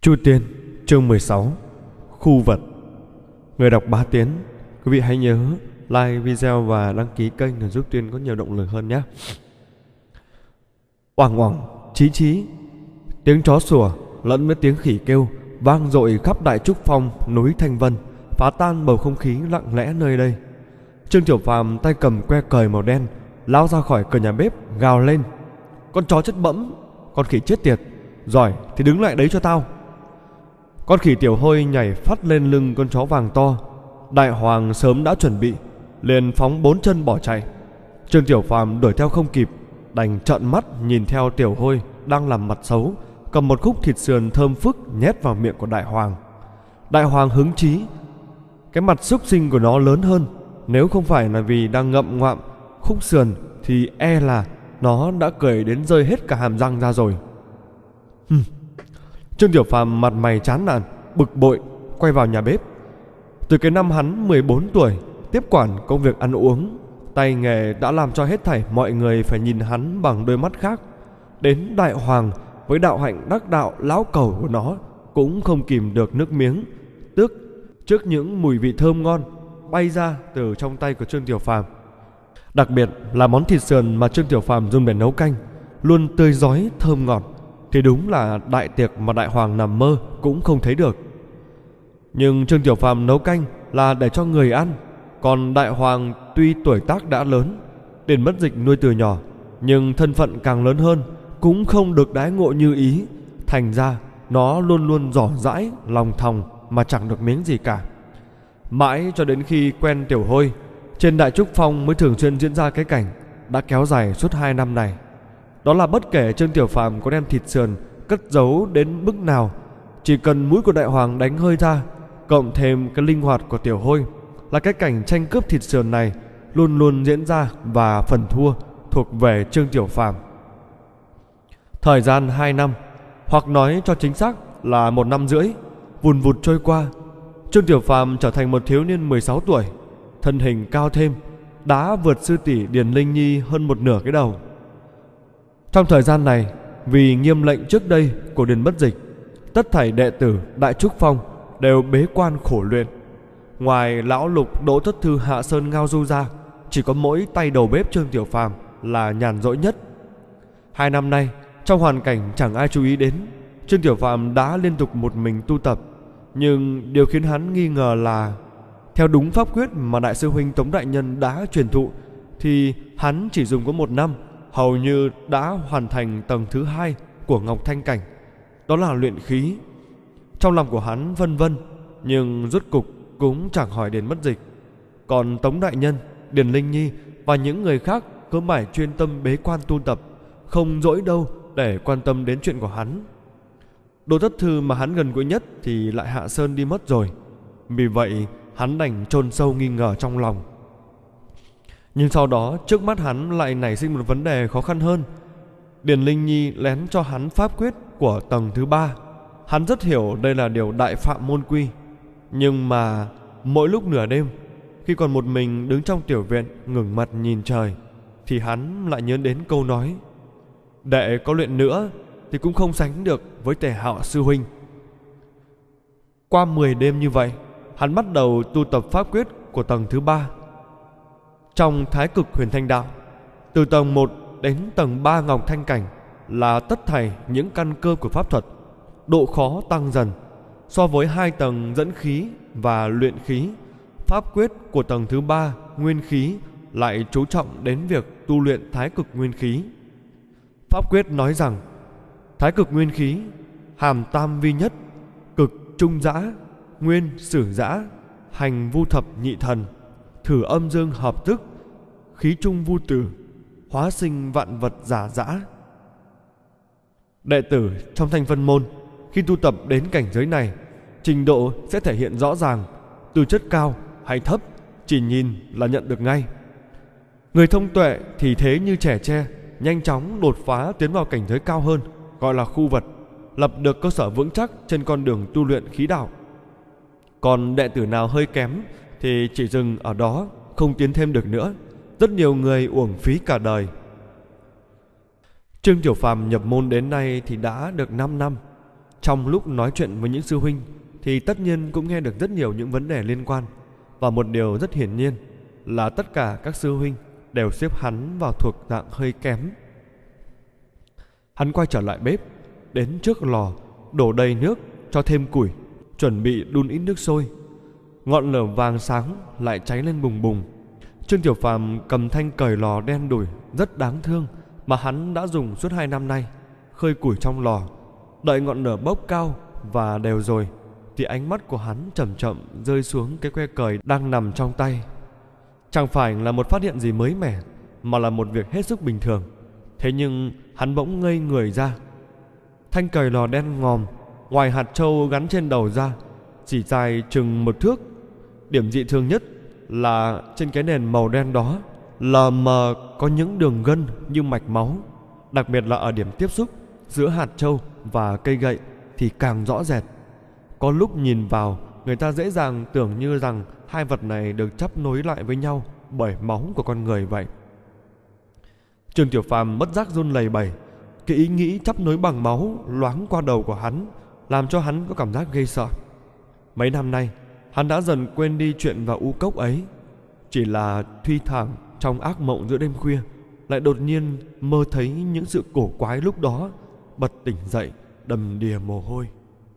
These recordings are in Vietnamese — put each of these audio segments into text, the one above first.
Chu Tiên, chương 16. Khu vật. Người đọc Bá Tiến, quý vị hãy nhớ like video và đăng ký kênh để giúp Tiên có nhiều động lực hơn nhé. Oảng oảng, chí chí, tiếng chó sủa lẫn với tiếng khỉ kêu vang dội khắp Đại Trúc Phong, núi Thanh Vân, phá tan bầu không khí lặng lẽ nơi đây. Trương Tiểu Phàm tay cầm que cời màu đen lao ra khỏi cửa nhà bếp, gào lên: "Con chó chất bẫm, con khỉ chết tiệt, giỏi thì đứng lại đấy cho tao!" Con khỉ Tiểu Hôi nhảy phát lên lưng con chó vàng to. Đại Hoàng sớm đã chuẩn bị, liền phóng 4 chân bỏ chạy. Trương Tiểu Phàm đuổi theo không kịp, đành trợn mắt nhìn theo Tiểu Hôi đang làm mặt xấu, cầm một khúc thịt sườn thơm phức nhét vào miệng của Đại Hoàng. Đại Hoàng hứng chí. Cái mặt xúc sinh của nó lớn hơn, nếu không phải là vì đang ngậm ngoạm khúc sườn thì e là nó đã cười đến rơi hết cả hàm răng ra rồi. Trương Tiểu Phàm mặt mày chán nản, bực bội quay vào nhà bếp. Từ cái năm hắn 14 tuổi tiếp quản công việc ăn uống, tay nghề đã làm cho hết thảy mọi người phải nhìn hắn bằng đôi mắt khác. Đến Đại Hoàng với đạo hạnh đắc đạo lão cẩu của nó cũng không kìm được nước miếng tức trước những mùi vị thơm ngon bay ra từ trong tay của Trương Tiểu Phàm. Đặc biệt là món thịt sườn mà Trương Tiểu Phàm dùng để nấu canh luôn tươi rói thơm ngọt, thì đúng là đại tiệc mà Đại Hoàng nằm mơ cũng không thấy được. Nhưng Trương Tiểu Phàm nấu canh là để cho người ăn, còn Đại Hoàng tuy tuổi tác đã lớn, Điền Mất Dịch nuôi từ nhỏ, nhưng thân phận càng lớn hơn, cũng không được đãi ngộ như ý. Thành ra nó luôn luôn dỏ dãi lòng thòng mà chẳng được miếng gì cả. Mãi cho đến khi quen Tiểu Hôi, trên Đại Trúc Phong mới thường xuyên diễn ra cái cảnh đã kéo dài suốt 2 năm này. Đó là bất kể Trương Tiểu Phàm có đem thịt sườn cất giấu đến mức nào, chỉ cần mũi của Đại Hoàng đánh hơi ra, cộng thêm cái linh hoạt của Tiểu Hôi, là cái cảnh tranh cướp thịt sườn này luôn luôn diễn ra, và phần thua thuộc về Trương Tiểu Phàm. Thời gian 2 năm, hoặc nói cho chính xác là 1 năm rưỡi, vùn vụt trôi qua. Trương Tiểu Phàm trở thành một thiếu niên 16 tuổi, thân hình cao thêm, đã vượt sư tỷ Điền Linh Nhi hơn một nửa cái đầu. Trong thời gian này, vì nghiêm lệnh trước đây của Điền Bất Dịch, tất thảy đệ tử Đại Trúc Phong đều bế quan khổ luyện. Ngoài lão Lục, Đỗ Thất Thư, Hạ Sơn, Ngao Du ra, chỉ có mỗi tay đầu bếp Trương Tiểu Phàm là nhàn rỗi nhất. 2 năm nay, trong hoàn cảnh chẳng ai chú ý đến, Trương Tiểu Phàm đã liên tục một mình tu tập. Nhưng điều khiến hắn nghi ngờ là, theo đúng pháp quyết mà Đại sư huynh Tống đại nhân đã truyền thụ, thì hắn chỉ dùng có 1 năm, hầu như đã hoàn thành tầng thứ 2 của Ngọc Thanh Cảnh, đó là luyện khí. Trong lòng của hắn vân vân, nhưng rốt cục cũng chẳng hỏi đến Mất Dịch. Còn Tống đại nhân, Điền Linh Nhi và những người khác cứ mãi chuyên tâm bế quan tu tập, không dỗi đâu để quan tâm đến chuyện của hắn. Đỗ Thất Thư mà hắn gần gũi nhất thì lại Hạ Sơn đi mất rồi, vì vậy hắn đành chôn sâu nghi ngờ trong lòng. Nhưng sau đó trước mắt hắn lại nảy sinh một vấn đề khó khăn hơn. Điền Linh Nhi lén cho hắn pháp quyết của tầng thứ 3. Hắn rất hiểu đây là điều đại phạm môn quy. Nhưng mà mỗi lúc nửa đêm, khi còn một mình đứng trong tiểu viện ngẩng mặt nhìn trời, thì hắn lại nhớ đến câu nói: đệ có luyện nữa thì cũng không sánh được với Tề Hạo sư huynh. Qua 10 đêm như vậy, hắn bắt đầu tu tập pháp quyết của tầng thứ 3. Trong Thái Cực Huyền Thanh Đạo, từ tầng 1 đến tầng 3 Ngọc Thanh Cảnh là tất thảy những căn cơ của pháp thuật. Độ khó tăng dần. So với 2 tầng dẫn khí và luyện khí, pháp quyết của tầng thứ 3 nguyên khí lại chú trọng đến việc tu luyện Thái Cực Nguyên Khí. Pháp quyết nói rằng Thái Cực Nguyên Khí hàm tam vi nhất, cực trung dã, nguyên sử dã, hành vu thập nhị thần, thử âm dương hợp tức, khí trung vu tử, hóa sinh vạn vật giả dã. Đệ tử trong Thanh Vân môn khi tu tập đến cảnh giới này, trình độ sẽ thể hiện rõ ràng, tư chất cao hay thấp chỉ nhìn là nhận được ngay. Người thông tuệ thì thế như trẻ tre, nhanh chóng đột phá tiến vào cảnh giới cao hơn, gọi là khu vật, lập được cơ sở vững chắc trên con đường tu luyện khí đạo. Còn đệ tử nào hơi kém thì chỉ dừng ở đó, không tiến thêm được nữa. Rất nhiều người uổng phí cả đời. Trương Tiểu Phàm nhập môn đến nay thì đã được 5 năm. Trong lúc nói chuyện với những sư huynh thì tất nhiên cũng nghe được rất nhiều những vấn đề liên quan. Và một điều rất hiển nhiên là tất cả các sư huynh đều xếp hắn vào thuộc dạng hơi kém. Hắn quay trở lại bếp, đến trước lò, đổ đầy nước, cho thêm củi, chuẩn bị đun ít nước sôi. Ngọn lửa vàng sáng lại cháy lên bùng bùng. Trương Tiểu Phàm cầm thanh cời lò đen đủi rất đáng thương mà hắn đã dùng suốt 2 năm nay, khơi củi trong lò. Đợi ngọn lửa bốc cao và đều rồi thì ánh mắt của hắn chậm chậm rơi xuống cái que cời đang nằm trong tay. Chẳng phải là một phát hiện gì mới mẻ, mà là một việc hết sức bình thường. Thế nhưng hắn bỗng ngây người ra. Thanh cời lò đen ngòm, ngoài hạt trâu gắn trên đầu ra, chỉ dài chừng 1 thước. Điểm dị thường nhất là trên cái nền màu đen đó lờ mờ có những đường gân như mạch máu. Đặc biệt là ở điểm tiếp xúc giữa hạt trâu và cây gậy thì càng rõ rệt. Có lúc nhìn vào, người ta dễ dàng tưởng như rằng hai vật này được chắp nối lại với nhau bởi máu của con người vậy. Trương Tiểu Phàm bất giác run lẩy bẩy. Cái ý nghĩ chắp nối bằng máu loáng qua đầu của hắn, làm cho hắn có cảm giác ghê sợ. Mấy năm nay hắn đã dần quên đi chuyện vào u cốc ấy. Chỉ là thi thoảng trong ác mộng giữa đêm khuya lại đột nhiên mơ thấy những sự cổ quái lúc đó, bật tỉnh dậy đầm đìa mồ hôi.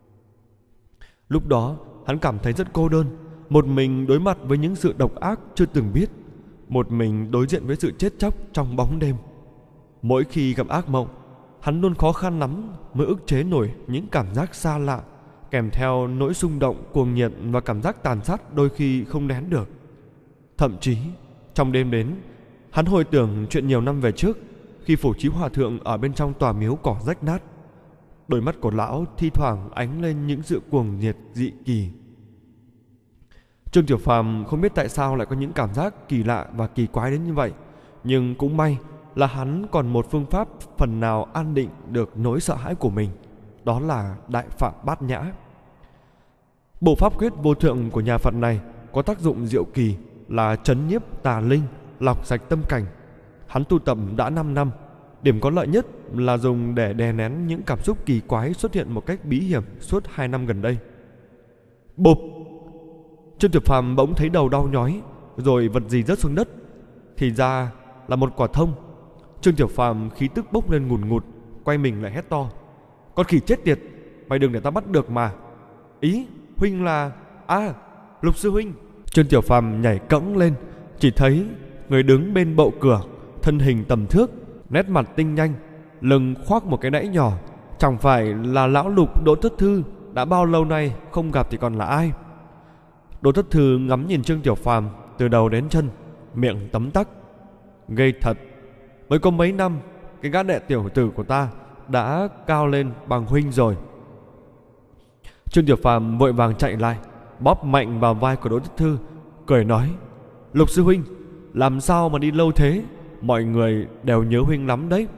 Lúc đó hắn cảm thấy rất cô đơn, một mình đối mặt với những sự độc ác chưa từng biết, một mình đối diện với sự chết chóc trong bóng đêm. Mỗi khi gặp ác mộng, hắn luôn khó khăn lắm mới ức chế nổi những cảm giác xa lạ, kèm theo nỗi xung động cuồng nhiệt và cảm giác tàn sát đôi khi không nén được. Thậm chí trong đêm đến, hắn hồi tưởng chuyện nhiều năm về trước, khi Phổ Chí Hòa Thượng ở bên trong tòa miếu cỏ rách nát. Đôi mắt của lão thi thoảng ánh lên những sự cuồng nhiệt dị kỳ. Trương Tiểu Phàm không biết tại sao lại có những cảm giác kỳ lạ và kỳ quái đến như vậy, nhưng cũng may là hắn còn một phương pháp phần nào an định được nỗi sợ hãi của mình, đó là Đại Phạm Bát Nhã. Bộ pháp quyết vô thượng của nhà Phật này có tác dụng diệu kỳ là trấn nhiếp tà linh, lọc sạch tâm cảnh. Hắn tu tập đã 5 năm. Điểm có lợi nhất là dùng để đè nén những cảm xúc kỳ quái xuất hiện một cách bí hiểm suốt 2 năm gần đây. Bụp! Trương Tiểu Phàm bỗng thấy đầu đau nhói, rồi vật gì rớt xuống đất. Thì ra là một quả thông. Trương Tiểu Phàm khí tức bốc lên ngùn ngụt, quay mình lại hét to: "Con khỉ chết tiệt, mày đừng để ta bắt được mà. Ý, huynh là... Lục sư huynh." Trương Tiểu Phàm nhảy cẫng lên, chỉ thấy người đứng bên bậu cửa, thân hình tầm thước, nét mặt tinh nhanh, lưng khoác một cái nãy nhỏ. Chẳng phải là lão Lục Đỗ Thất Thư, đã bao lâu nay không gặp thì còn là ai? Đỗ Thất Thư ngắm nhìn Trương Tiểu Phàm từ đầu đến chân, miệng tấm tắc: "Ghê thật, mới có mấy năm, cái gã đệ tiểu tử của ta đã cao lên bằng huynh rồi." Trương Tiểu Phàm vội vàng chạy lại, bóp mạnh vào vai của Đỗ Thất Thư, cười nói: "Lục sư huynh, làm sao mà đi lâu thế? Mọi người đều nhớ huynh lắm đấy."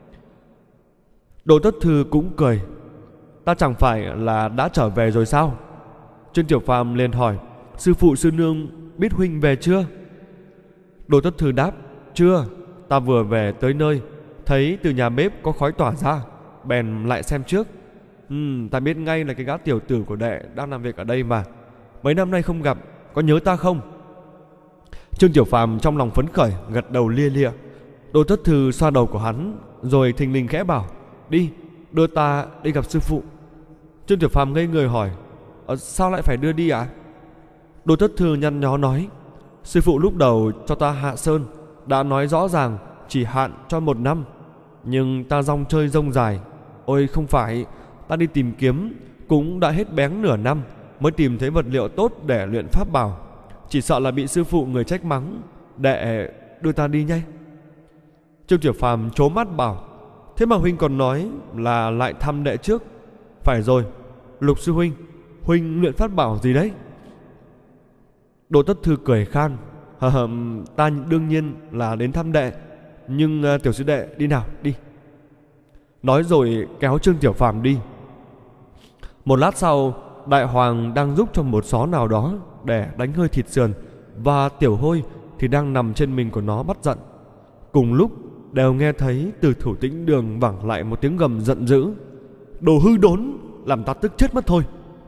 Đỗ Thất Thư cũng cười: "Ta chẳng phải là đã trở về rồi sao?" Trương Tiểu Phàm liền hỏi: "Sư phụ sư nương biết huynh về chưa?" Đỗ Thất Thư đáp: "Chưa, ta vừa về tới nơi, thấy từ nhà bếp có khói tỏa ra, bèn lại xem trước. Ta biết ngay là cái gã tiểu tử của đệ đang làm việc ở đây mà. Mấy năm nay không gặp, có nhớ ta không?" Trương Tiểu Phàm trong lòng phấn khởi, gật đầu lia lịa. Đỗ Thất Thư xoa đầu của hắn, rồi thình lình khẽ bảo: "Đi, đưa ta đi gặp sư phụ." Trương Tiểu Phàm ngây người hỏi: "Sao lại phải đưa đi ạ?" Đỗ Thất Thư nhăn nhó nói: "Sư phụ lúc đầu cho ta hạ sơn đã nói rõ ràng chỉ hạn cho 1 năm, nhưng ta rong chơi rông dài. Ôi không phải, ta đi tìm kiếm cũng đã hết bén nửa năm mới tìm thấy vật liệu tốt để luyện pháp bảo. Chỉ sợ là bị sư phụ người trách mắng. Đệ đưa ta đi nhé." Trương Tiểu Phàm trố mắt bảo: "Thế mà huynh còn nói là lại thăm đệ trước." "Phải rồi, Lục sư huynh, huynh luyện pháp bảo gì đấy?" Đỗ Thất Thư cười khan: "Ta đương nhiên là đến thăm đệ, nhưng tiểu sư đệ đi nào, đi." Nói rồi kéo Trương Tiểu Phàm đi. Một lát sau, Đại Hoàng đang giúp cho một xó nào đó để đánh hơi thịt sườn, và Tiểu Hôi thì đang nằm trên mình của nó bắt giận. Cùng lúc đều nghe thấy từ thủ tĩnh đường vẳng lại một tiếng gầm giận dữ: "Đồ hư đốn, làm ta tức chết mất thôi.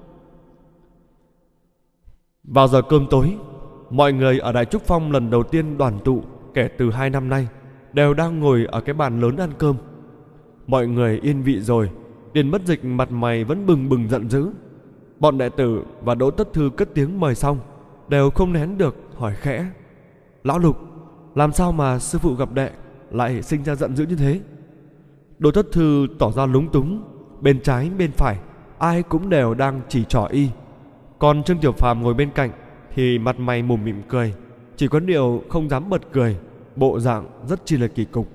Vào giờ cơm tối, mọi người ở Đại Trúc Phong lần đầu tiên đoàn tụ kể từ 2 năm nay đều đang ngồi ở cái bàn lớn ăn cơm. Mọi người yên vị rồi, Điền Bất Dịch mặt mày vẫn bừng bừng giận dữ. Bọn đệ tử và Đỗ Tất Thư cất tiếng mời xong đều không nén được hỏi khẽ: Lão Lục, làm sao mà sư phụ gặp đệ lại sinh ra giận dữ như thế? Đỗ Tất Thư tỏ ra lúng túng. Bên trái bên phải ai cũng đều đang chỉ trỏ y. Còn Trương Tiểu Phàm ngồi bên cạnh thì mặt mày mồm mỉm cười, chỉ có điều không dám bật cười, bộ dạng rất chi là kỳ cục.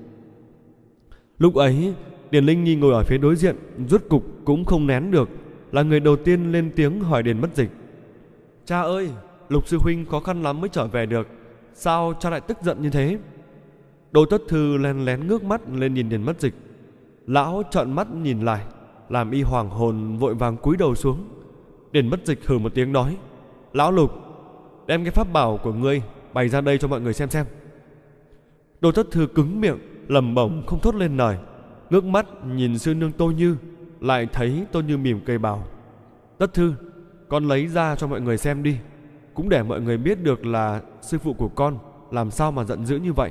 Lúc ấy Điền Linh Nhi ngồi ở phía đối diện, rốt cục cũng không nén được, là người đầu tiên lên tiếng hỏi Điền Bất Dịch: Cha ơi, Lục sư huynh khó khăn lắm mới trở về được, sao cha lại tức giận như thế? Đỗ Tất Thư lén lén ngước mắt lên nhìn Điền Bất Dịch. Lão trợn mắt nhìn lại, làm y hoảng hồn vội vàng cúi đầu xuống. Điền Bất Dịch hừ một tiếng nói: Lão Lục, đem cái pháp bảo của ngươi bày ra đây cho mọi người xem. Đỗ Tất Thư cứng miệng, lẩm bẩm không thốt lên lời, ngước mắt nhìn sư nương Tô Như, lại thấy Tô Như mỉm cười bảo: Tất Thư, con lấy ra cho mọi người xem đi, cũng để mọi người biết được là sư phụ của con làm sao mà giận dữ như vậy.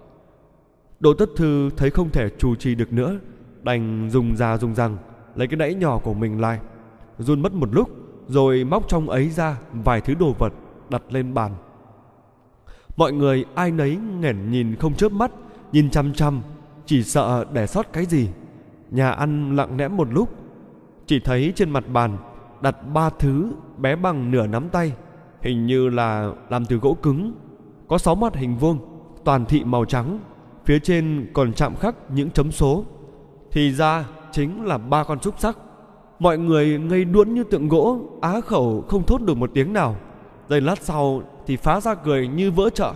Đỗ Tất Thư thấy không thể chủ trì được nữa, đành dùng rằng lấy cái đẫy nhỏ của mình lại, run mất một lúc rồi móc trong ấy ra vài thứ đồ vật đặt lên bàn. Mọi người ai nấy nghển nhìn không chớp mắt, nhìn chăm chăm, chỉ sợ để sót cái gì. Nhà ăn lặng lẽ một lúc, chỉ thấy trên mặt bàn đặt 3 thứ bé bằng nửa nắm tay, hình như là làm từ gỗ cứng, có 6 mặt hình vuông, toàn thị màu trắng, phía trên còn chạm khắc những chấm số. Thì ra chính là 3 con xúc xắc. Mọi người ngây đuỗn như tượng gỗ, á khẩu không thốt được một tiếng nào. Giây lát sau thì phá ra cười như vỡ chợ.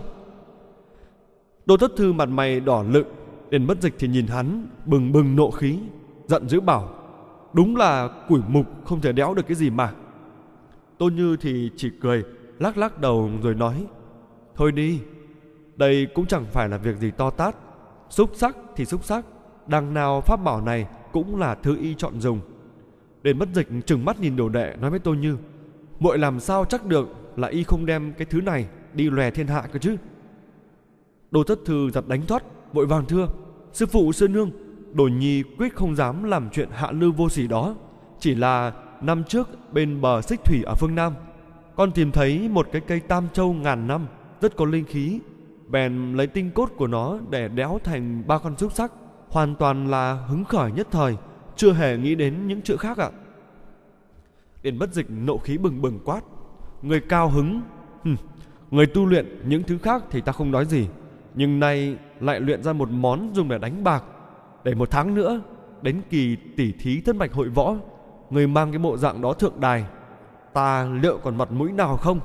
Đỗ Tất Thư mặt mày đỏ lựng, Điền Bất Dịch thì nhìn hắn bừng bừng nộ khí, giận dữ bảo: Đúng là củi mục không thể đẽo được cái gì mà. Tô Như thì chỉ cười lắc lắc đầu rồi nói: Thôi đi, đây cũng chẳng phải là việc gì to tát. Xúc sắc thì xúc sắc, đằng nào pháp bảo này cũng là thứ y chọn dùng. Điền Bất Dịch trừng mắt nhìn đồ đệ, nói với Tô Như: Muội làm sao chắc được là y không đem cái thứ này đi lòe thiên hạ cơ chứ? Đỗ Tất Thư giật đánh thoát, vội vàng thưa: Sư phụ sư nương, Đồ nhi quyết không dám làm chuyện hạ lưu vô sỉ đó. Chỉ là năm trước bên bờ Xích Thủy ở phương Nam, con tìm thấy một cái cây tam châu ngàn năm rất có linh khí, bèn lấy tinh cốt của nó để đẽo thành 3 con xúc sắc. Hoàn toàn là hứng khởi nhất thời, chưa hề nghĩ đến những chuyện khác ạ. Điền Bất Dịch nộ khí bừng bừng quát: Người cao hứng, người tu luyện những thứ khác thì ta không nói gì, nhưng nay lại luyện ra một món dùng để đánh bạc. Để 1 tháng nữa đến kỳ tỉ thí Thất Mạch hội võ, người mang cái bộ dạng đó thượng đài, ta liệu còn mặt mũi nào không?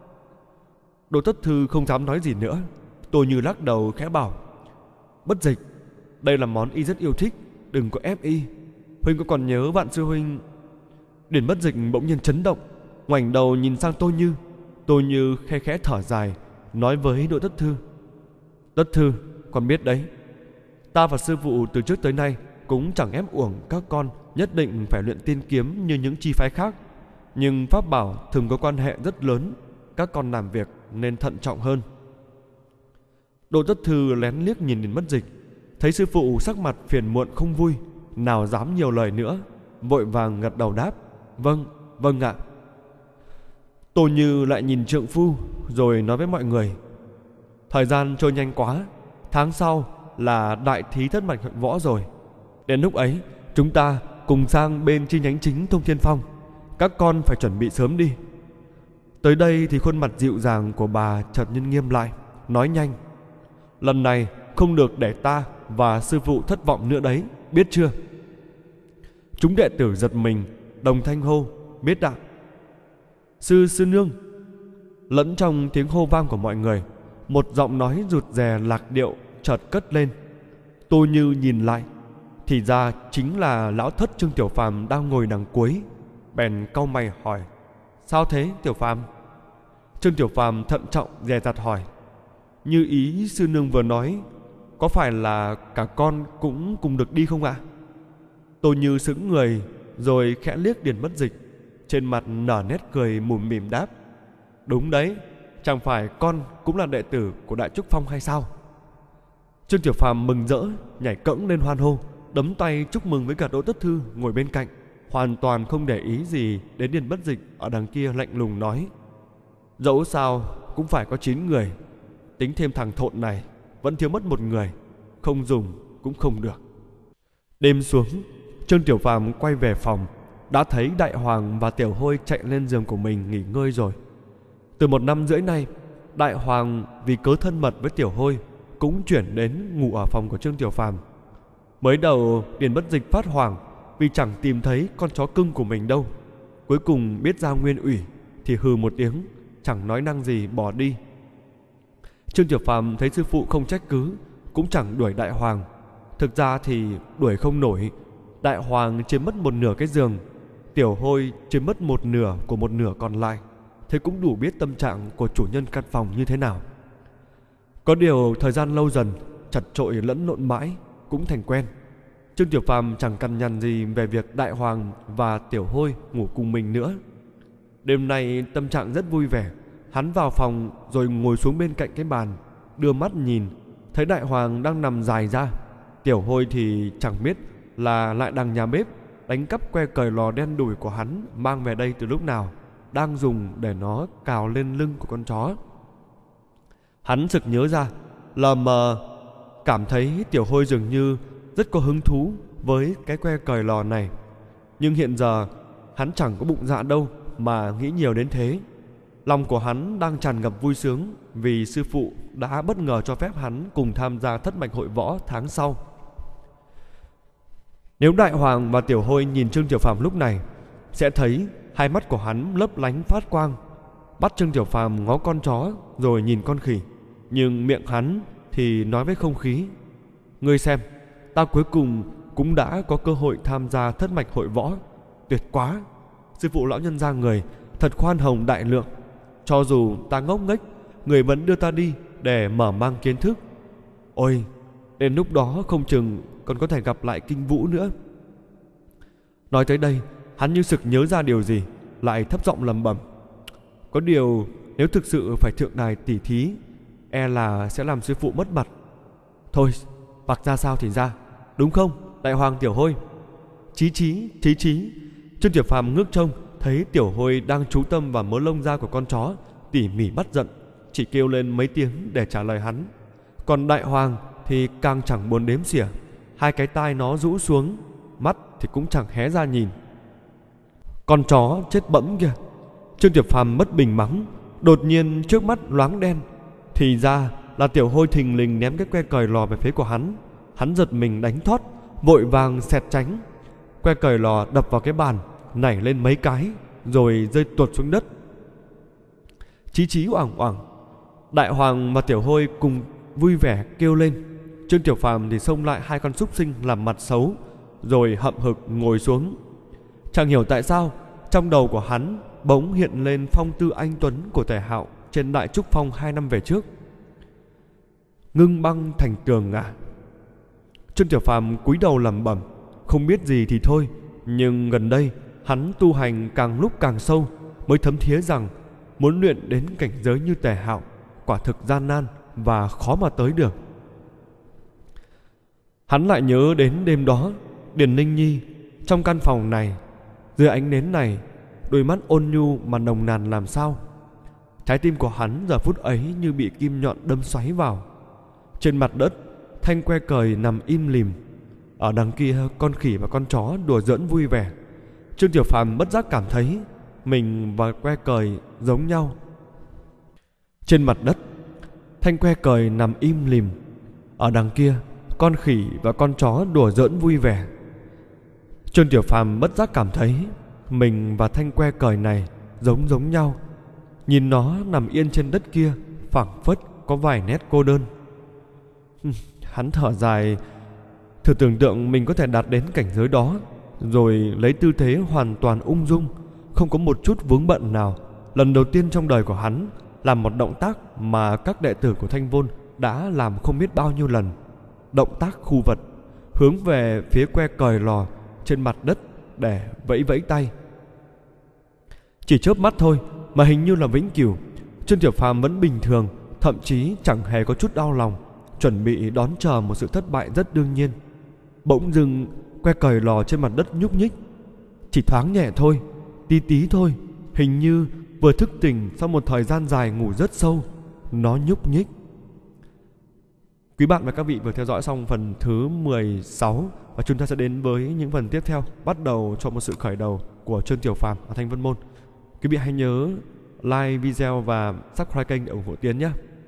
Đỗ Tất Thư không dám nói gì nữa. Tô Như lắc đầu khẽ bảo: Bất Dịch, đây là món y rất yêu thích, đừng có ép y. Huynh có còn nhớ Vạn sư huynh? Điền Bất Dịch bỗng nhiên chấn động, ngoảnh đầu nhìn sang Tô Như. Tô Như khe khẽ thở dài, nói với Đỗ Tất Thư: Tất Thư, con biết đấy, ta và sư phụ từ trước tới nay cũng chẳng ép uổng các con nhất định phải luyện tiên kiếm như những chi phái khác, nhưng pháp bảo thường có quan hệ rất lớn, các con làm việc nên thận trọng hơn. Đỗ Tất Thư lén liếc nhìn Điền Bất Dịch, thấy sư phụ sắc mặt phiền muộn không vui, nào dám nhiều lời nữa, vội vàng gật đầu đáp: Vâng ạ. Tô Như lại nhìn trượng phu rồi nói với mọi người: Thời gian trôi nhanh quá, tháng sau là đại thí Thất Mạch hội võ rồi. Đến lúc ấy chúng ta cùng sang bên chi nhánh chính Thông Thiên Phong, các con phải chuẩn bị sớm đi. Tới đây thì khuôn mặt dịu dàng của bà chợt nhân nghiêm lại, nói nhanh: Lần này không được để ta và sư phụ thất vọng nữa đấy, biết chưa? Chúng đệ tử giật mình, đồng thanh hô: Biết ạ. Sư nương. Lẫn trong tiếng hô vang của mọi người, một giọng nói rụt rè lạc điệu chợt cất lên. Tô Như nhìn lại, thì ra chính là lão thất Trương Tiểu Phàm đang ngồi đằng cuối, bèn cau mày hỏi: Sao thế Tiểu Phàm? Trương Tiểu Phàm thận trọng dè dặt hỏi: Như ý sư nương vừa nói, có phải là cả con cũng cùng được đi không ạ? Tô Như sững người, rồi khẽ liếc Điền Bất Dịch, trên mặt nở nét cười mủm mỉm đáp: Đúng đấy, chẳng phải con cũng là đệ tử của Đại Trúc Phong hay sao? Trương Tiểu Phàm mừng rỡ nhảy cẫng lên hoan hô, đấm tay chúc mừng với cả Đỗ Tất Thư ngồi bên cạnh, hoàn toàn không để ý gì đến Điền Bất Dịch ở đằng kia lạnh lùng nói: Dẫu sao cũng phải có 9 người, tính thêm thằng Thộn này vẫn thiếu mất một người, không dùng cũng không được. Đêm xuống, Trương Tiểu Phàm quay về phòng, đã thấy Đại Hoàng và Tiểu Hôi chạy lên giường của mình nghỉ ngơi rồi. Từ 1 năm rưỡi nay, Đại Hoàng vì cớ thân mật với Tiểu Hôi cũng chuyển đến ngủ ở phòng của Trương Tiểu Phàm. Mới đầu Điền Bất Dịch phát hoảng vì chẳng tìm thấy con chó cưng của mình đâu. Cuối cùng biết ra nguyên ủy thì hừ một tiếng, chẳng nói năng gì bỏ đi. Trương Tiểu Phàm thấy sư phụ không trách cứ, cũng chẳng đuổi Đại Hoàng. Thực ra thì đuổi không nổi. Đại Hoàng chiếm mất 1/2 cái giường, Tiểu Hôi chiếm mất 1/2 của 1/2 còn lại. Thế cũng đủ biết tâm trạng của chủ nhân căn phòng như thế nào. Có điều thời gian lâu dần, chật chội lẫn lộn mãi cũng thành quen. Trương Tiểu Phàm chẳng cằn nhằn gì về việc Đại Hoàng và Tiểu Hôi ngủ cùng mình nữa. Đêm nay tâm trạng rất vui vẻ. Hắn vào phòng rồi ngồi xuống bên cạnh cái bàn, đưa mắt nhìn, thấy Đại Hoàng đang nằm dài ra. Tiểu Hôi thì chẳng biết là lại đằng nhà bếp đánh cắp que cời lò đen đủi của hắn mang về đây từ lúc nào, đang dùng để nó cào lên lưng của con chó. Hắn sực nhớ ra, lờ mờ cảm thấy Tiểu Hôi dường như rất có hứng thú với cái que cời lò này. Nhưng hiện giờ hắn chẳng có bụng dạ đâu mà nghĩ nhiều đến thế. Lòng của hắn đang tràn ngập vui sướng vì sư phụ đã bất ngờ cho phép hắn cùng tham gia thất mạch hội võ tháng sau. Nếu Đại Hoàng và Tiểu Hôi nhìn Trương Tiểu Phàm lúc này, sẽ thấy hai mắt của hắn lấp lánh phát quang. Bắt Trương Tiểu Phàm ngó con chó rồi nhìn con khỉ, nhưng miệng hắn thì nói với không khí: Ngươi xem, ta cuối cùng cũng đã có cơ hội tham gia thất mạch hội võ. Tuyệt quá, sư phụ lão nhân ra người thật khoan hồng đại lượng. Cho dù ta ngốc nghếch, người vẫn đưa ta đi để mở mang kiến thức. Ôi, đến lúc đó không chừng còn có thể gặp lại Kinh Vũ nữa. Nói tới đây, hắn như sực nhớ ra điều gì, lại thấp giọng lẩm bẩm: Có điều nếu thực sự phải thượng đài tỉ thí, e là sẽ làm sư phụ mất mặt. Thôi, vặc ra sao thì ra, đúng không Đại Hoàng, Tiểu Hôi? Chí. Trương Tiểu Phàm ngước trông thấy Tiểu Hôi đang chú tâm vào mớ lông da của con chó, tỉ mỉ bắt giận, chỉ kêu lên mấy tiếng để trả lời hắn. Còn Đại Hoàng thì càng chẳng buồn đếm xỉa, hai cái tai nó rũ xuống, mắt thì cũng chẳng hé ra nhìn. Con chó chết bẫm kìa! Trương Tiểu Phàm bất bình mắng. Đột nhiên trước mắt loáng đen, thì ra là Tiểu Hôi thình lình ném cái que cời lò về phía của hắn. Hắn giật mình đánh thót, vội vàng xẹt tránh. Que cời lò đập vào cái bàn, nảy lên mấy cái rồi rơi tuột xuống đất. Chí oảng oảng. Đại Hoàng và Tiểu Hôi cùng vui vẻ kêu lên. Trương Tiểu Phàm thì xông lại hai con súc sinh làm mặt xấu, rồi hậm hực ngồi xuống. Chẳng hiểu tại sao trong đầu của hắn bỗng hiện lên phong tư anh tuấn của Tề Hạo trên Đại Trúc Phong 2 năm về trước. Ngưng băng thành tường à? Trương Tiểu Phàm cúi đầu lẩm bẩm, không biết gì thì thôi, nhưng gần đây hắn tu hành càng lúc càng sâu, mới thấm thía rằng muốn luyện đến cảnh giới như Tề Hạo quả thực gian nan và khó mà tới được. Hắn lại nhớ đến đêm đó Điền Ninh Nhi trong căn phòng này, dưới ánh nến này, đôi mắt ôn nhu mà nồng nàn làm sao. Trái tim của hắn giờ phút ấy như bị kim nhọn đâm xoáy vào. Trên mặt đất, thanh que cời nằm im lìm. Ở đằng kia, con khỉ và con chó đùa giỡn vui vẻ. Trương Tiểu Phàm bất giác cảm thấy mình và que cời giống nhau. Trên mặt đất, thanh que cời nằm im lìm. Ở đằng kia, con khỉ và con chó đùa giỡn vui vẻ. Trương Tiểu Phàm bất giác cảm thấy mình và thanh que cời này giống nhau. Nhìn nó nằm yên trên đất kia, phảng phất có vài nét cô đơn. Hắn thở dài, thử tưởng tượng mình có thể đạt đến cảnh giới đó, rồi lấy tư thế hoàn toàn ung dung, không có một chút vướng bận nào. Lần đầu tiên trong đời của hắn làm một động tác mà các đệ tử của Thanh Vôn đã làm không biết bao nhiêu lần. Động tác khu vật, hướng về phía que cời lò trên mặt đất để vẫy vẫy tay. Chỉ chớp mắt thôi mà hình như là vĩnh cửu, Trương Tiểu Phàm vẫn bình thường, thậm chí chẳng hề có chút đau lòng, chuẩn bị đón chờ một sự thất bại rất đương nhiên. Bỗng dưng que cời lò trên mặt đất nhúc nhích, chỉ thoáng nhẹ thôi, tí tí thôi, hình như vừa thức tỉnh sau một thời gian dài ngủ rất sâu, nó nhúc nhích. Quý bạn và các vị vừa theo dõi xong phần thứ 16 và chúng ta sẽ đến với những phần tiếp theo, bắt đầu cho một sự khởi đầu của Trương Tiểu Phàm ở Thanh Vân Môn. Quý vị hãy nhớ like video và subscribe kênh để ủng hộ Tiến nhé.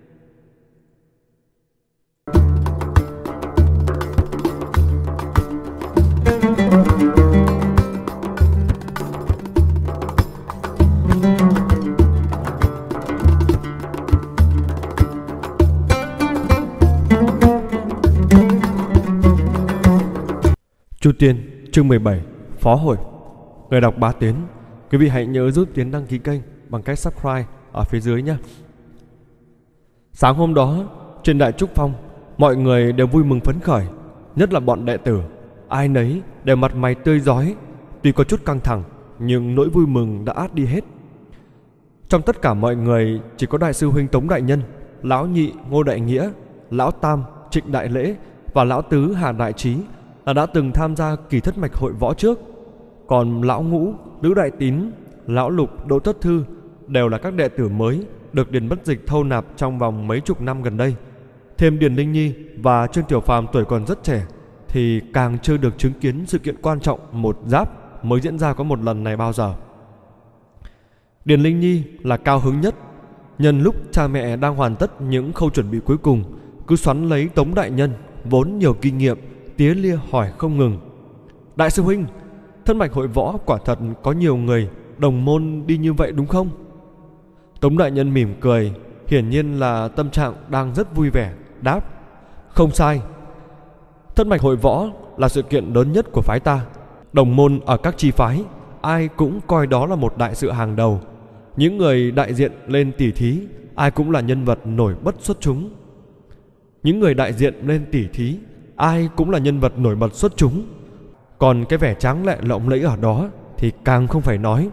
Chu Tiên, chương 17, Phó Hội. Người đọc Bá Tiến. Quý vị hãy nhớ giúp Tiến đăng ký kênh bằng cách subscribe ở phía dưới nhé. Sáng hôm đó, trên Đại Trúc Phong, mọi người đều vui mừng phấn khởi, nhất là bọn đệ tử. Ai nấy đều mặt mày tươi rói, tuy có chút căng thẳng, nhưng nỗi vui mừng đã át đi hết. Trong tất cả mọi người, chỉ có Đại sư huynh Tống Đại Nhân, Lão Nhị Ngô Đại Nghĩa, Lão Tam Trịnh Đại Lễ và Lão Tứ Hà Đại Trí là đã từng tham gia kỳ thất mạch hội võ trước. Còn Lão Ngũ, Lữ Đại Tín, Lão Lục, Đỗ Tất Thư đều là các đệ tử mới được Điền Bất Dịch thâu nạp trong vòng mấy chục năm gần đây. Thêm Điền Linh Nhi và Trương Tiểu Phàm tuổi còn rất trẻ thì càng chưa được chứng kiến sự kiện quan trọng một giáp mới diễn ra có một lần này bao giờ. Điền Linh Nhi là cao hứng nhất. Nhân lúc cha mẹ đang hoàn tất những khâu chuẩn bị cuối cùng, cứ xoắn lấy Tống Đại Nhân vốn nhiều kinh nghiệm, tía lia hỏi không ngừng: Đại sư huynh, thất mạch hội võ quả thật có nhiều người đồng môn đi như vậy đúng không? Tống Đại Nhân mỉm cười, hiển nhiên là tâm trạng đang rất vui vẻ, đáp: Không sai. Thất mạch hội võ là sự kiện lớn nhất của phái ta. Đồng môn ở các chi phái ai cũng coi đó là một đại sự hàng đầu. Những người đại diện lên tỉ thí ai cũng là nhân vật nổi bật xuất chúng. Còn cái vẻ tráng lệ lộng lẫy ở đó thì càng không phải nói.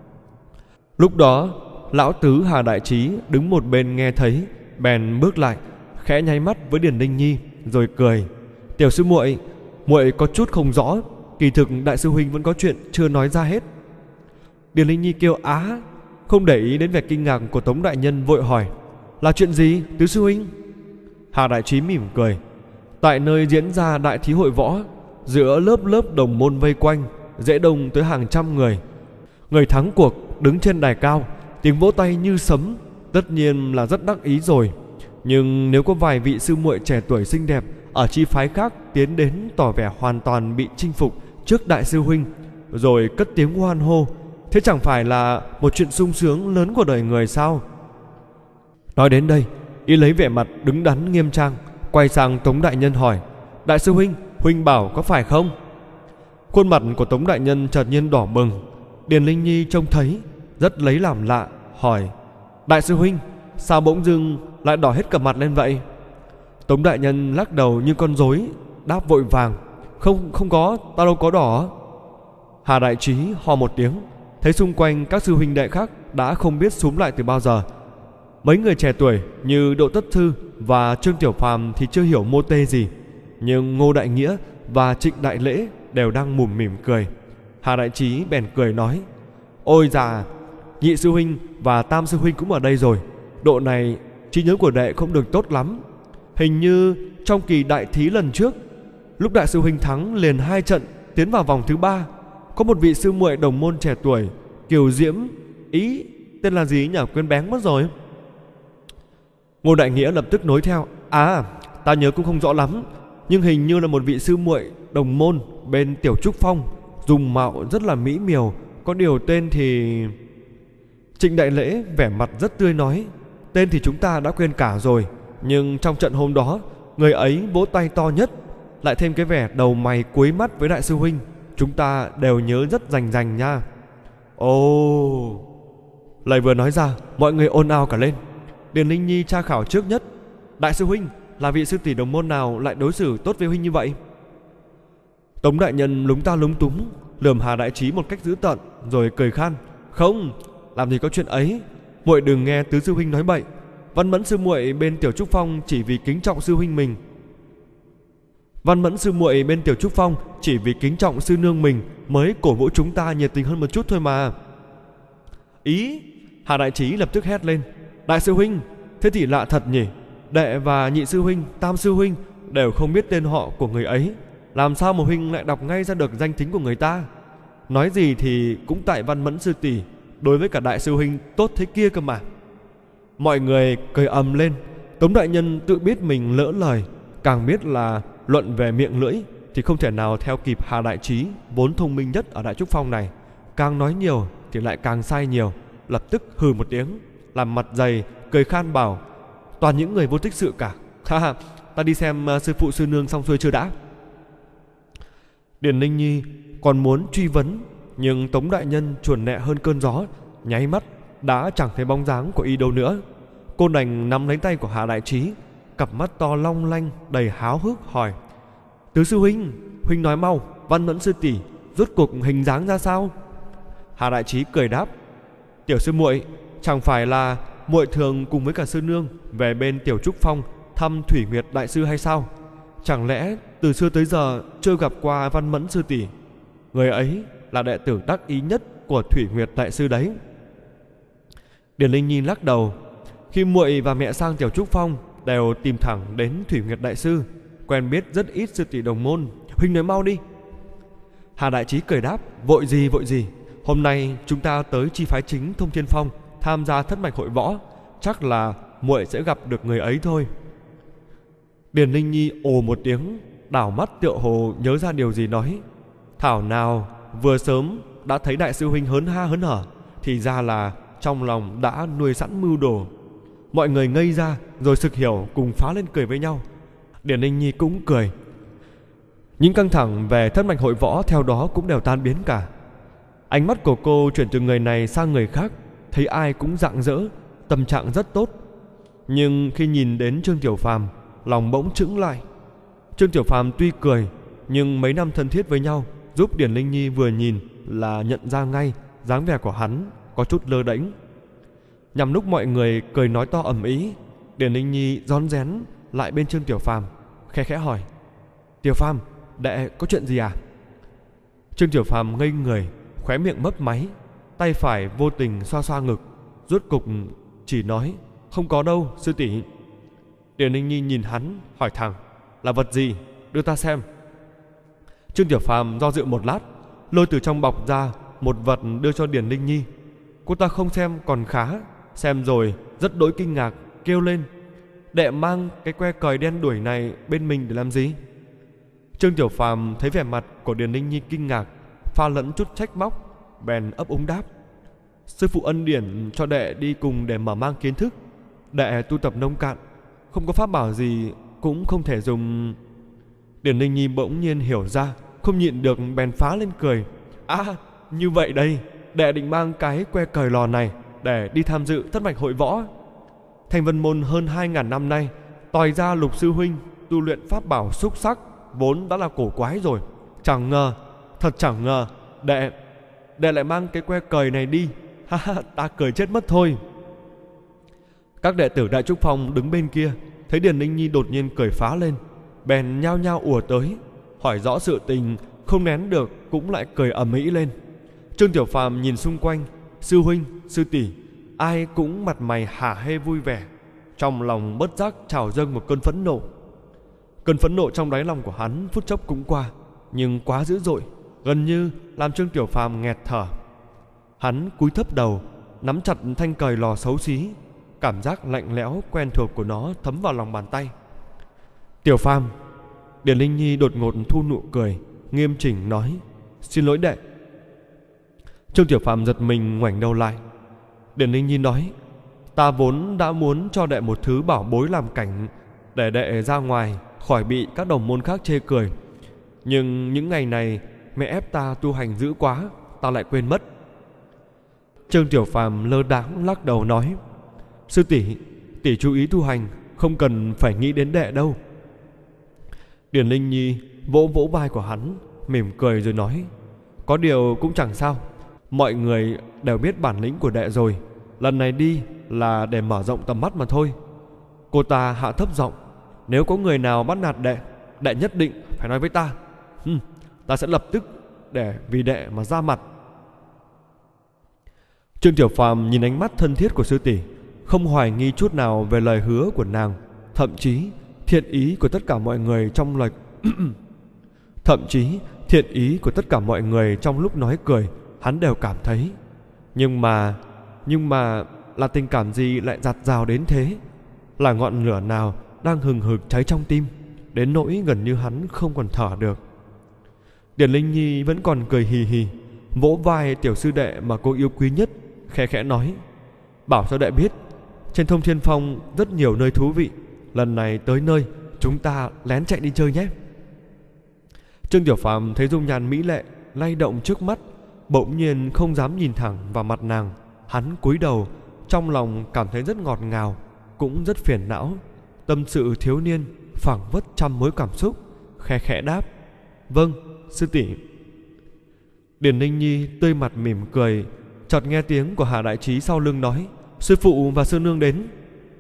Lúc đó Lão Tứ Hà Đại Trí đứng một bên nghe thấy, bèn bước lại, khẽ nháy mắt với Điền Linh Nhi rồi cười: Tiểu sư muội, muội có chút không rõ, kỳ thực đại sư huynh vẫn có chuyện chưa nói ra hết. Điền Linh Nhi kêu á, không để ý đến vẻ kinh ngạc của Tống Đại Nhân, vội hỏi: Là chuyện gì tứ sư huynh? Hà Đại Trí mỉm cười: Tại nơi diễn ra đại thí hội võ, giữa lớp lớp đồng môn vây quanh, dễ đông tới hàng trăm người. Người thắng cuộc đứng trên đài cao, tiếng vỗ tay như sấm, tất nhiên là rất đắc ý rồi. Nhưng nếu có vài vị sư muội trẻ tuổi xinh đẹp ở chi phái khác tiến đến tỏ vẻ hoàn toàn bị chinh phục trước đại sư huynh, rồi cất tiếng hoan hô, thế chẳng phải là một chuyện sung sướng lớn của đời người sao? Nói đến đây, y lấy vẻ mặt đứng đắn nghiêm trang, quay sang Tống Đại Nhân hỏi: Đại sư huynh, huynh bảo có phải không? Khuôn mặt của Tống Đại Nhân chợt nhiên đỏ bừng. Điền Linh Nhi trông thấy rất lấy làm lạ, hỏi: Đại sư huynh, sao bỗng dưng lại đỏ hết cả mặt lên vậy? Tống Đại Nhân lắc đầu như con rối, đáp vội vàng: Không có, ta đâu có đỏ. Hà Đại Trí ho một tiếng, thấy xung quanh các sư huynh đệ khác đã không biết xúm lại từ bao giờ. Mấy người trẻ tuổi như Đỗ Tất Thư và Trương Tiểu Phàm thì chưa hiểu mô tê gì, nhưng Ngô Đại Nghĩa và Trịnh Đại Lễ đều đang mủm mỉm cười. Hà Đại Trí bèn cười nói: Ôi dạ, nhị sư huynh và tam sư huynh cũng ở đây rồi. Độ này trí nhớ của đệ không được tốt lắm. Hình như trong kỳ đại thí lần trước, lúc đại sư huynh thắng liền 2 trận tiến vào vòng thứ 3, có một vị sư muội đồng môn trẻ tuổi Kiều Diễm Ý, tên là gì nhỉ, quên bén mất rồi. Ngô Đại Nghĩa lập tức nối theo: À, ta nhớ cũng không rõ lắm, nhưng hình như là một vị sư muội đồng môn bên Tiểu Trúc Phong, dùng mạo rất là mỹ miều, có điều tên thì... Trịnh Đại Lễ vẻ mặt rất tươi nói: Tên thì chúng ta đã quên cả rồi, nhưng trong trận hôm đó, người ấy vỗ tay to nhất, lại thêm cái vẻ đầu mày cúi mắt với đại sư huynh, chúng ta đều nhớ rất rành rành nha. Ồ... Lời vừa nói ra, mọi người ồn ào cả lên. Điền Linh Nhi tra khảo trước nhất: Đại sư huynh, là vị sư tỷ đồng môn nào lại đối xử tốt với huynh như vậy? Tống Đại Nhân lúng ta lúng túng, lườm Hà Đại Trí một cách dữ tợn, rồi cười khan: "Không, làm gì có chuyện ấy, muội đừng nghe tứ sư huynh nói bậy. Văn Mẫn sư muội bên Tiểu Trúc Phong chỉ vì kính trọng sư huynh mình. Văn Mẫn sư muội bên Tiểu Trúc Phong chỉ vì kính trọng sư nương mình mới cổ vũ chúng ta nhiệt tình hơn một chút thôi mà." Ý! Hà Đại Trí lập tức hét lên: "Đại sư huynh, thế thì lạ thật nhỉ. Đệ và nhị sư huynh, tam sư huynh đều không biết tên họ của người ấy, làm sao một huynh lại đọc ngay ra được danh tính của người ta? Nói gì thì cũng tại Văn Mẫn sư tỷ đối với cả đại sư huynh tốt thế kia cơ mà." Mọi người cười ầm lên. Tống đại nhân tự biết mình lỡ lời, càng biết là luận về miệng lưỡi thì không thể nào theo kịp Hà Đại Trí, vốn thông minh nhất ở Đại Trúc Phong này. Càng nói nhiều thì lại càng sai nhiều, lập tức hừ một tiếng, làm mặt dày, cười khan bảo: "Toàn những người vô tích sự cả. Ha ha, ta đi xem sư phụ sư nương xong xuôi chưa đã." Điền Ninh Nhi còn muốn truy vấn, nhưng Tống đại nhân chuồn nẹ hơn cơn gió, nháy mắt đã chẳng thấy bóng dáng của y đâu nữa. Cô đành nắm lấy tay của Hà Đại Trí, cặp mắt to long lanh đầy háo hức hỏi: "Tứ sư huynh, huynh nói mau, Văn Mẫn sư tỷ rốt cuộc hình dáng ra sao?" Hà Đại Trí cười đáp: "Tiểu sư muội, chẳng phải là muội thường cùng với cả sư nương về bên Tiểu Trúc Phong thăm Thủy Nguyệt đại sư hay sao? Chẳng lẽ từ xưa tới giờ chưa gặp qua Văn Mẫn sư tỷ? Người ấy là đệ tử đắc ý nhất của Thủy Nguyệt đại sư đấy." Điền Linh Nhi lắc đầu: "Khi muội và mẹ sang Tiểu Trúc Phong đều tìm thẳng đến Thủy Nguyệt đại sư, quen biết rất ít sư tỷ đồng môn. Huynh nói mau đi." Hà Đại Trí cười đáp: Vội gì, hôm nay chúng ta tới chi phái chính Thông Thiên Phong tham gia thất mạch hội võ, chắc là muội sẽ gặp được người ấy thôi." Điền Linh Nhi ồ một tiếng, đảo mắt tựa hồ nhớ ra điều gì nói: "Thảo nào vừa sớm đã thấy đại sư huynh hớn ha hớn hở, thì ra là trong lòng đã nuôi sẵn mưu đồ." Mọi người ngây ra rồi sực hiểu, cùng phá lên cười với nhau. Điền Linh Nhi cũng cười. Những căng thẳng về thất mạch hội võ theo đó cũng đều tan biến cả. Ánh mắt của cô chuyển từ người này sang người khác, thấy ai cũng rạng rỡ, tâm trạng rất tốt. Nhưng khi nhìn đến Trương Tiểu Phàm, lòng bỗng chững lại. Trương Tiểu Phàm tuy cười, nhưng mấy năm thân thiết với nhau giúp Điền Linh Nhi vừa nhìn là nhận ra ngay dáng vẻ của hắn có chút lơ đễnh. Nhằm lúc mọi người cười nói to ầm ĩ, Điền Linh Nhi rón rén lại bên Trương Tiểu Phàm, khẽ khẽ hỏi: "Tiểu Phàm, đệ có chuyện gì à?" Trương Tiểu Phàm ngây người, khóe miệng mấp máy, tay phải vô tình xoa xoa ngực, rốt cục chỉ nói: "Không có đâu, sư tỷ." Điền Linh Nhi nhìn hắn, hỏi thẳng: "Là vật gì? Đưa ta xem." Trương Tiểu Phàm do dự một lát, lôi từ trong bọc ra một vật đưa cho Điền Linh Nhi. Cô ta không xem còn khá, xem rồi rất đỗi kinh ngạc, kêu lên: "Đệ mang cái que cời đen đuổi này bên mình để làm gì?" Trương Tiểu Phàm thấy vẻ mặt của Điền Linh Nhi kinh ngạc, pha lẫn chút trách móc, bèn ấp úng đáp: "Sư phụ ân điển cho đệ đi cùng để mở mang kiến thức. Đệ tu tập nông cạn, không có pháp bảo gì, cũng không thể dùng." Điền Linh Nhi bỗng nhiên hiểu ra, không nhịn được bèn phá lên cười: "À, như vậy đây, đệ định mang cái que cời lò này để đi tham dự thất mạch hội võ. Thanh Vân môn hơn 2000 năm nay, tòi ra Lục sư huynh tu luyện pháp bảo xúc sắc vốn đã là cổ quái rồi. Chẳng ngờ, thật chẳng ngờ, đệ lại mang cái que cời này đi. Ha ha, ta cười chết mất thôi." Các đệ tử Đại Trúc Phong đứng bên kia thấy Điền Linh Nhi đột nhiên cười phá lên, bèn nhao nhao ùa tới hỏi rõ sự tình, không nén được cũng lại cười ầm ĩ lên. Trương Tiểu Phàm nhìn xung quanh, sư huynh, sư tỷ, ai cũng mặt mày hả hê vui vẻ, trong lòng bất giác trào dâng một cơn phẫn nộ. Cơn phẫn nộ trong đáy lòng của hắn phút chốc cũng qua, nhưng quá dữ dội, gần như làm Trương Tiểu Phàm nghẹt thở. Hắn cúi thấp đầu, nắm chặt thanh cời lò xấu xí, cảm giác lạnh lẽo quen thuộc của nó thấm vào lòng bàn tay. "Tiểu Phàm." Điền Linh Nhi đột ngột thu nụ cười, nghiêm chỉnh nói: "Xin lỗi đệ." Trương Tiểu Phàm giật mình ngoảnh đầu lại. Điền Linh Nhi nói: "Ta vốn đã muốn cho đệ một thứ bảo bối làm cảnh, để đệ ra ngoài khỏi bị các đồng môn khác chê cười. Nhưng những ngày này mẹ ép ta tu hành dữ quá, ta lại quên mất." Trương Tiểu Phàm lơ đãng lắc đầu nói: "Sư tỷ, tỷ chú ý tu hành, không cần phải nghĩ đến đệ đâu." Điền Linh Nhi vỗ vỗ vai của hắn, mỉm cười rồi nói: Có điều cũng chẳng sao, mọi người đều biết bản lĩnh của đệ rồi. Lần này đi là để mở rộng tầm mắt mà thôi. Cô ta hạ thấp giọng: Nếu có người nào bắt nạt đệ, đệ nhất định phải nói với ta. Ta sẽ lập tức để vì đệ mà ra mặt. Trương Tiểu Phàm nhìn ánh mắt thân thiết của sư tỷ, không hoài nghi chút nào về lời hứa của nàng. Thậm chí thiện ý của tất cả mọi người trong lúc nói cười, hắn đều cảm thấy. Nhưng mà là tình cảm gì lại dạt dào đến thế? Là ngọn lửa nào đang hừng hực cháy trong tim, đến nỗi gần như hắn không còn thở được. Điền Linh Nhi vẫn còn cười hì hì, vỗ vai tiểu sư đệ mà cô yêu quý nhất, khẽ khẽ nói: Bảo cho đệ biết, trên Thông Thiên Phong rất nhiều nơi thú vị. Lần này tới nơi, chúng ta lén chạy đi chơi nhé. Trương Tiểu Phàm thấy dung nhan mỹ lệ lay động trước mắt, bỗng nhiên không dám nhìn thẳng vào mặt nàng. Hắn cúi đầu, trong lòng cảm thấy rất ngọt ngào, cũng rất phiền não. Tâm sự thiếu niên phảng phất trăm mối cảm xúc, khẽ khẽ đáp: Vâng, sư tỷ. Điền Ninh Nhi tươi mặt mỉm cười, chợt nghe tiếng của Hà Đại Trí sau lưng nói: Sư phụ và sư nương đến.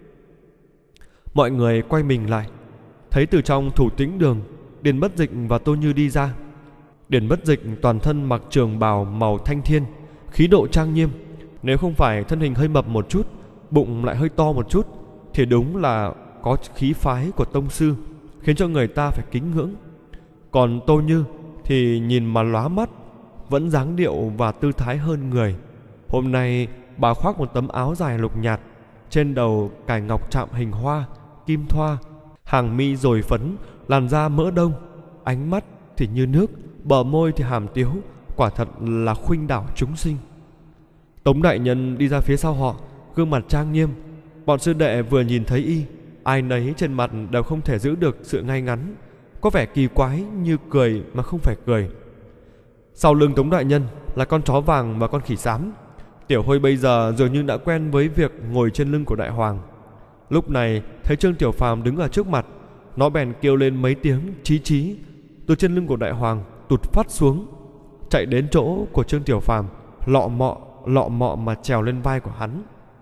Mọi người quay mình lại, thấy từ trong Thủ Tĩnh Đường, Điền Bất Dịch và Tô Như đi ra. Điền Bất Dịch toàn thân mặc trường bào màu thanh thiên, khí độ trang nghiêm. Nếu không phải thân hình hơi mập một chút, bụng lại hơi to một chút, thì đúng là có khí phái của tông sư, khiến cho người ta phải kính ngưỡng. Còn Tô Như thì nhìn mà lóa mắt, vẫn dáng điệu và tư thái hơn người. Hôm nay bà khoác một tấm áo dài lục nhạt, trên đầu cài ngọc chạm hình hoa, kim thoa, hàng mi dồi phấn, làn da mỡ đông, ánh mắt thì như nước, bờ môi thì hàm tiếu, quả thật là khuynh đảo chúng sinh. Tống đại nhân đi ra phía sau họ, gương mặt trang nghiêm. Bọn sư đệ vừa nhìn thấy y, ai nấy trên mặt đều không thể giữ được sự ngay ngắn, có vẻ kỳ quái như cười mà không phải cười. Sau lưng Tống đại nhân là con chó vàng và con khỉ xám. Tiểu Hôi bây giờ dường như đã quen với việc ngồi trên lưng của đại hoàng. Lúc này thấy Trương Tiểu Phàm đứng ở trước mặt, nó bèn kêu lên mấy tiếng chí chí, từ trên lưng của đại hoàng tụt phát xuống, chạy đến chỗ của Trương Tiểu Phàm, lọ mọ mà trèo lên vai của hắn.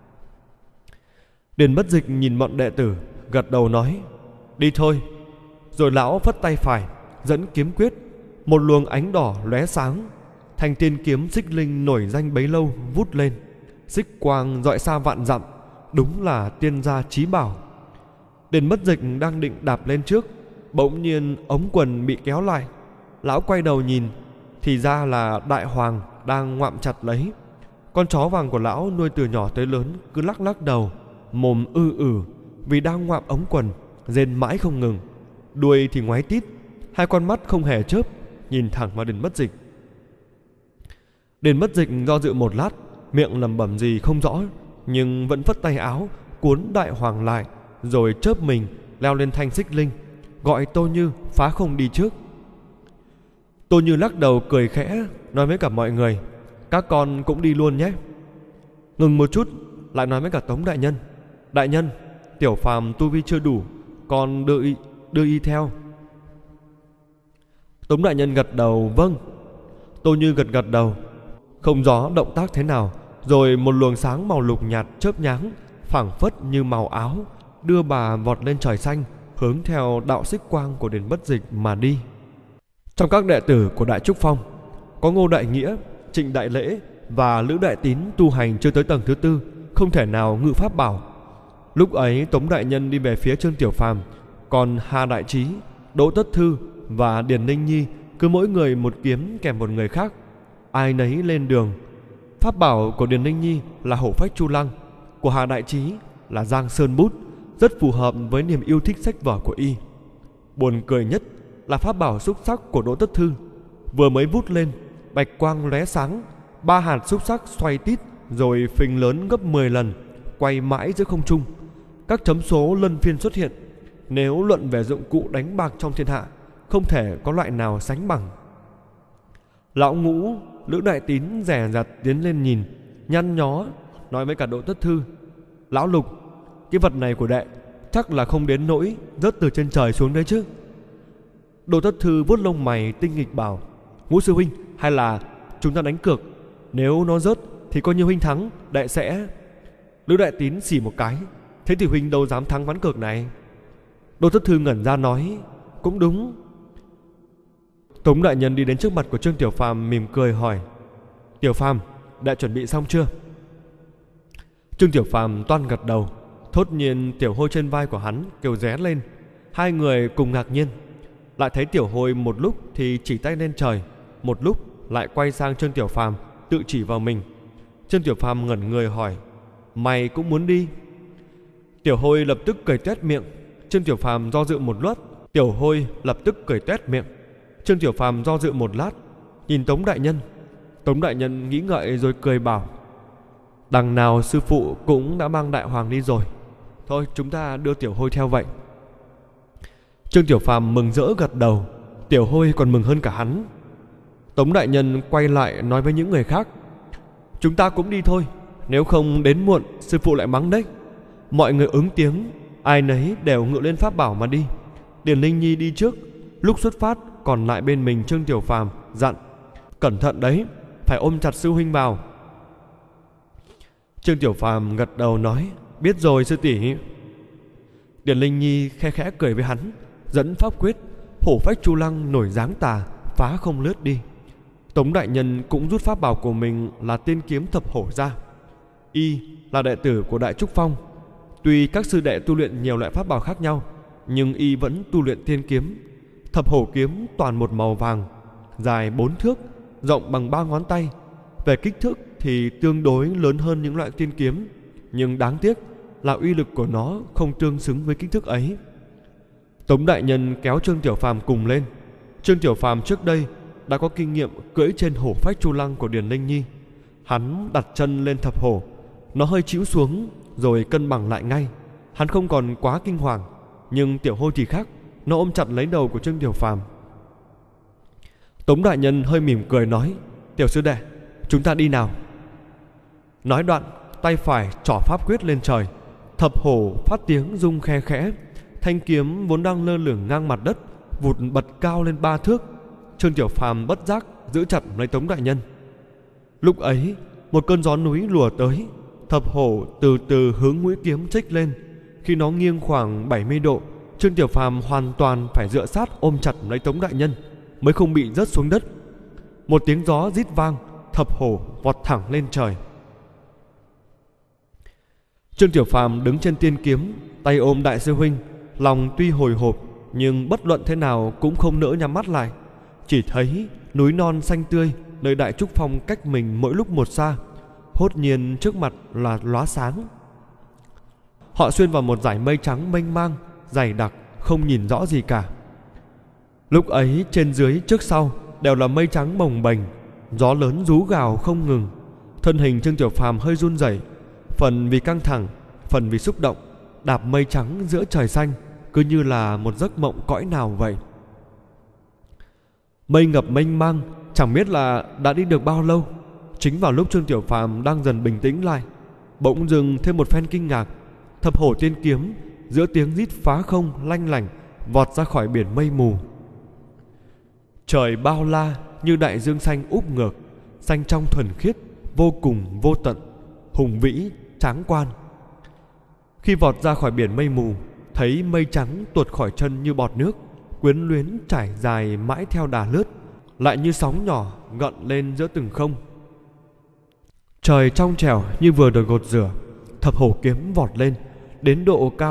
Điền Bất Dịch nhìn bọn đệ tử, gật đầu nói: Đi thôi. Rồi lão phất tay phải, dẫn kiếm quyết, một luồng ánh đỏ lóe sáng. Thanh tiên kiếm xích linh nổi danh bấy lâu vút lên, xích quang rọi xa vạn dặm, đúng là tiên gia chí bảo. Điền Bất Dịch đang định đạp lên trước, bỗng nhiên ống quần bị kéo lại. Lão quay đầu nhìn, thì ra là đại hoàng đang ngoạm chặt lấy. Con chó vàng của lão nuôi từ nhỏ tới lớn cứ lắc lắc đầu, mồm vì đang ngoạm ống quần, rên mãi không ngừng. Đuôi thì ngoáy tít, hai con mắt không hề chớp, nhìn thẳng vào Điền Bất Dịch. Điền Bất Dịch do dự một lát, miệng lẩm bẩm gì không rõ, nhưng vẫn phất tay áo cuốn đại hoàng lại, rồi chớp mình leo lên thanh xích linh, gọi Tô Như phá không đi trước. Tô Như lắc đầu cười khẽ, nói với cả mọi người: Các con cũng đi luôn nhé. Ngừng một chút, lại nói với cả Tống đại nhân: Đại nhân, Tiểu Phàm tu vi chưa đủ, con đưa y theo. Tống đại nhân gật đầu: Vâng. Tô Như gật đầu, không rõ động tác thế nào, rồi một luồng sáng màu lục nhạt chớp nhoáng, phảng phất như màu áo, đưa bà vọt lên trời xanh, hướng theo đạo xích quang của Điền Bất Dịch mà đi. Trong các đệ tử của Đại Trúc Phong, có Ngô Đại Nghĩa, Trịnh Đại Lễ và Lữ Đại Tín tu hành chưa tới tầng thứ tư, không thể nào ngự pháp bảo. Lúc ấy Tống đại nhân đi về phía Trương Tiểu Phàm, còn Hà Đại Trí, Đỗ Tất Thư và Điền Ninh Nhi cứ mỗi người một kiếm kèm một người khác, ai nấy lên đường. Pháp bảo của Điền Ninh Nhi là hổ phách chu lăng, của Hà Đại Trí là giang sơn bút, rất phù hợp với niềm yêu thích sách vở của y. Buồn cười nhất là pháp bảo xúc sắc của Đỗ Tất Thư, vừa mới vút lên, bạch quang lóe sáng, 3 hạt xúc sắc xoay tít rồi phình lớn gấp 10 lần, quay mãi giữa không trung. Các chấm số luân phiên xuất hiện. Nếu luận về dụng cụ đánh bạc trong thiên hạ, không thể có loại nào sánh bằng. Lão Ngũ, Lữ Đại Tín dè dặt tiến lên nhìn, nhăn nhó nói với cả Đỗ Tất Thư: Lão Lục, cái vật này của đệ chắc là không đến nỗi rớt từ trên trời xuống đấy chứ? Đỗ Tất Thư vuốt lông mày tinh nghịch bảo: Ngũ sư huynh, hay là chúng ta đánh cược. Nếu nó rớt thì coi như huynh thắng, đệ sẽ... Lữ Đại Tín xì một cái. Thế thì huynh đâu dám thắng ván cược này. Đô Thất Thư ngẩn ra nói: Cũng đúng. Tống đại nhân đi đến trước mặt của Trương Tiểu Phàm mỉm cười hỏi: Tiểu Phàm, đã chuẩn bị xong chưa? Trương Tiểu Phàm toan gật đầu. Thốt nhiên Tiểu Hôi trên vai của hắn kêu ré lên. Hai người cùng ngạc nhiên. Lại thấy Tiểu Hôi một lúc thì chỉ tay lên trời, một lúc lại quay sang Trương Tiểu Phàm tự chỉ vào mình. Trương Tiểu Phàm ngẩn người hỏi: Mày cũng muốn đi? Tiểu Hôi lập tức cười toét miệng. Trương Tiểu Phàm do dự một lát. Tiểu Hôi lập tức cười toét miệng. Trương Tiểu Phàm do dự một lát, nhìn Tống đại nhân. Tống đại nhân nghĩ ngợi rồi cười bảo: Đằng nào sư phụ cũng đã mang đại hoàng đi rồi, thôi chúng ta đưa Tiểu Hôi theo vậy. Trương Tiểu Phàm mừng rỡ gật đầu. Tiểu Hôi còn mừng hơn cả hắn. Tống đại nhân quay lại nói với những người khác: Chúng ta cũng đi thôi, nếu không đến muộn sư phụ lại mắng đấy. Mọi người ứng tiếng, ai nấy đều ngựa lên pháp bảo mà đi. Điền Linh Nhi đi trước. Lúc xuất phát còn lại bên mình Trương Tiểu Phàm dặn: Cẩn thận đấy, phải ôm chặt sư huynh vào. Trương Tiểu Phàm gật đầu nói: Biết rồi sư tỷ. Điền Linh Nhi khe khẽ cười với hắn, dẫn pháp quyết hổ phách chu lăng nổi dáng tà, phá không lướt đi. Tống đại nhân cũng rút pháp bảo của mình là tiên kiếm thập hổ ra. Y là đệ tử của Đại Trúc Phong. Tuy các sư đệ tu luyện nhiều loại pháp bảo khác nhau, nhưng y vẫn tu luyện tiên kiếm. Thập hổ kiếm toàn một màu vàng, dài 4 thước, rộng bằng 3 ngón tay. Về kích thước thì tương đối lớn hơn những loại tiên kiếm, nhưng đáng tiếc là uy lực của nó không tương xứng với kích thước ấy. Tống đại nhân kéo Trương Tiểu Phàm cùng lên. Trương Tiểu Phàm trước đây đã có kinh nghiệm cưỡi trên hổ phách chu lăng của Điền Linh Nhi. Hắn đặt chân lên thập hổ, nó hơi chĩu xuống rồi cân bằng lại ngay. Hắn không còn quá kinh hoàng. Nhưng Tiểu Hôi thì khác, nó ôm chặt lấy đầu của Trương Tiểu Phàm. Tống đại nhân hơi mỉm cười nói: Tiểu sư đệ, chúng ta đi nào. Nói đoạn, tay phải trỏ pháp quyết lên trời. Thập hổ phát tiếng rung khe khẽ. Thanh kiếm vốn đang lơ lửng ngang mặt đất vụt bật cao lên 3 thước. Trương Tiểu Phàm bất giác giữ chặt lấy Tống đại nhân. Lúc ấy, một cơn gió núi lùa tới. Thập hổ từ từ hướng mũi kiếm chếch lên. Khi nó nghiêng khoảng 70 độ, Trương Tiểu Phàm hoàn toàn phải dựa sát ôm chặt lấy Tống đại nhân mới không bị rớt xuống đất. Một tiếng gió rít vang, thập hổ vọt thẳng lên trời. Trương Tiểu Phàm đứng trên tiên kiếm, tay ôm đại sư huynh, lòng tuy hồi hộp nhưng bất luận thế nào cũng không nỡ nhắm mắt lại. Chỉ thấy núi non xanh tươi nơi Đại Trúc Phong cách mình mỗi lúc một xa. Hốt nhiên trước mặt là lóa sáng. Họ xuyên vào một dải mây trắng mênh mang, dày đặc, không nhìn rõ gì cả. Lúc ấy trên dưới trước sau đều là mây trắng bồng bềnh. Gió lớn rú gào không ngừng. Thân hình Trương Tiểu Phàm hơi run rẩy, phần vì căng thẳng, phần vì xúc động, đạp mây trắng giữa trời xanh, cứ như là một giấc mộng cõi nào vậy. Mây ngập mênh mang, chẳng biết là đã đi được bao lâu. Chính vào lúc Trương Tiểu Phàm đang dần bình tĩnh lại, bỗng dừng thêm một phen kinh ngạc. Thập hổ tiên kiếm giữa tiếng rít phá không lanh lảnh vọt ra khỏi biển mây mù. Trời bao la như đại dương xanh úp ngược, xanh trong thuần khiết, vô cùng vô tận, hùng vĩ tráng quan. Khi vọt ra khỏi biển mây mù, thấy mây trắng tuột khỏi chân như bọt nước, quyến luyến trải dài mãi theo đà lướt, lại như sóng nhỏ gợn lên giữa từng không. Trời trong trẻo như vừa được gột rửa. Thập hổ kiếm vọt lên đến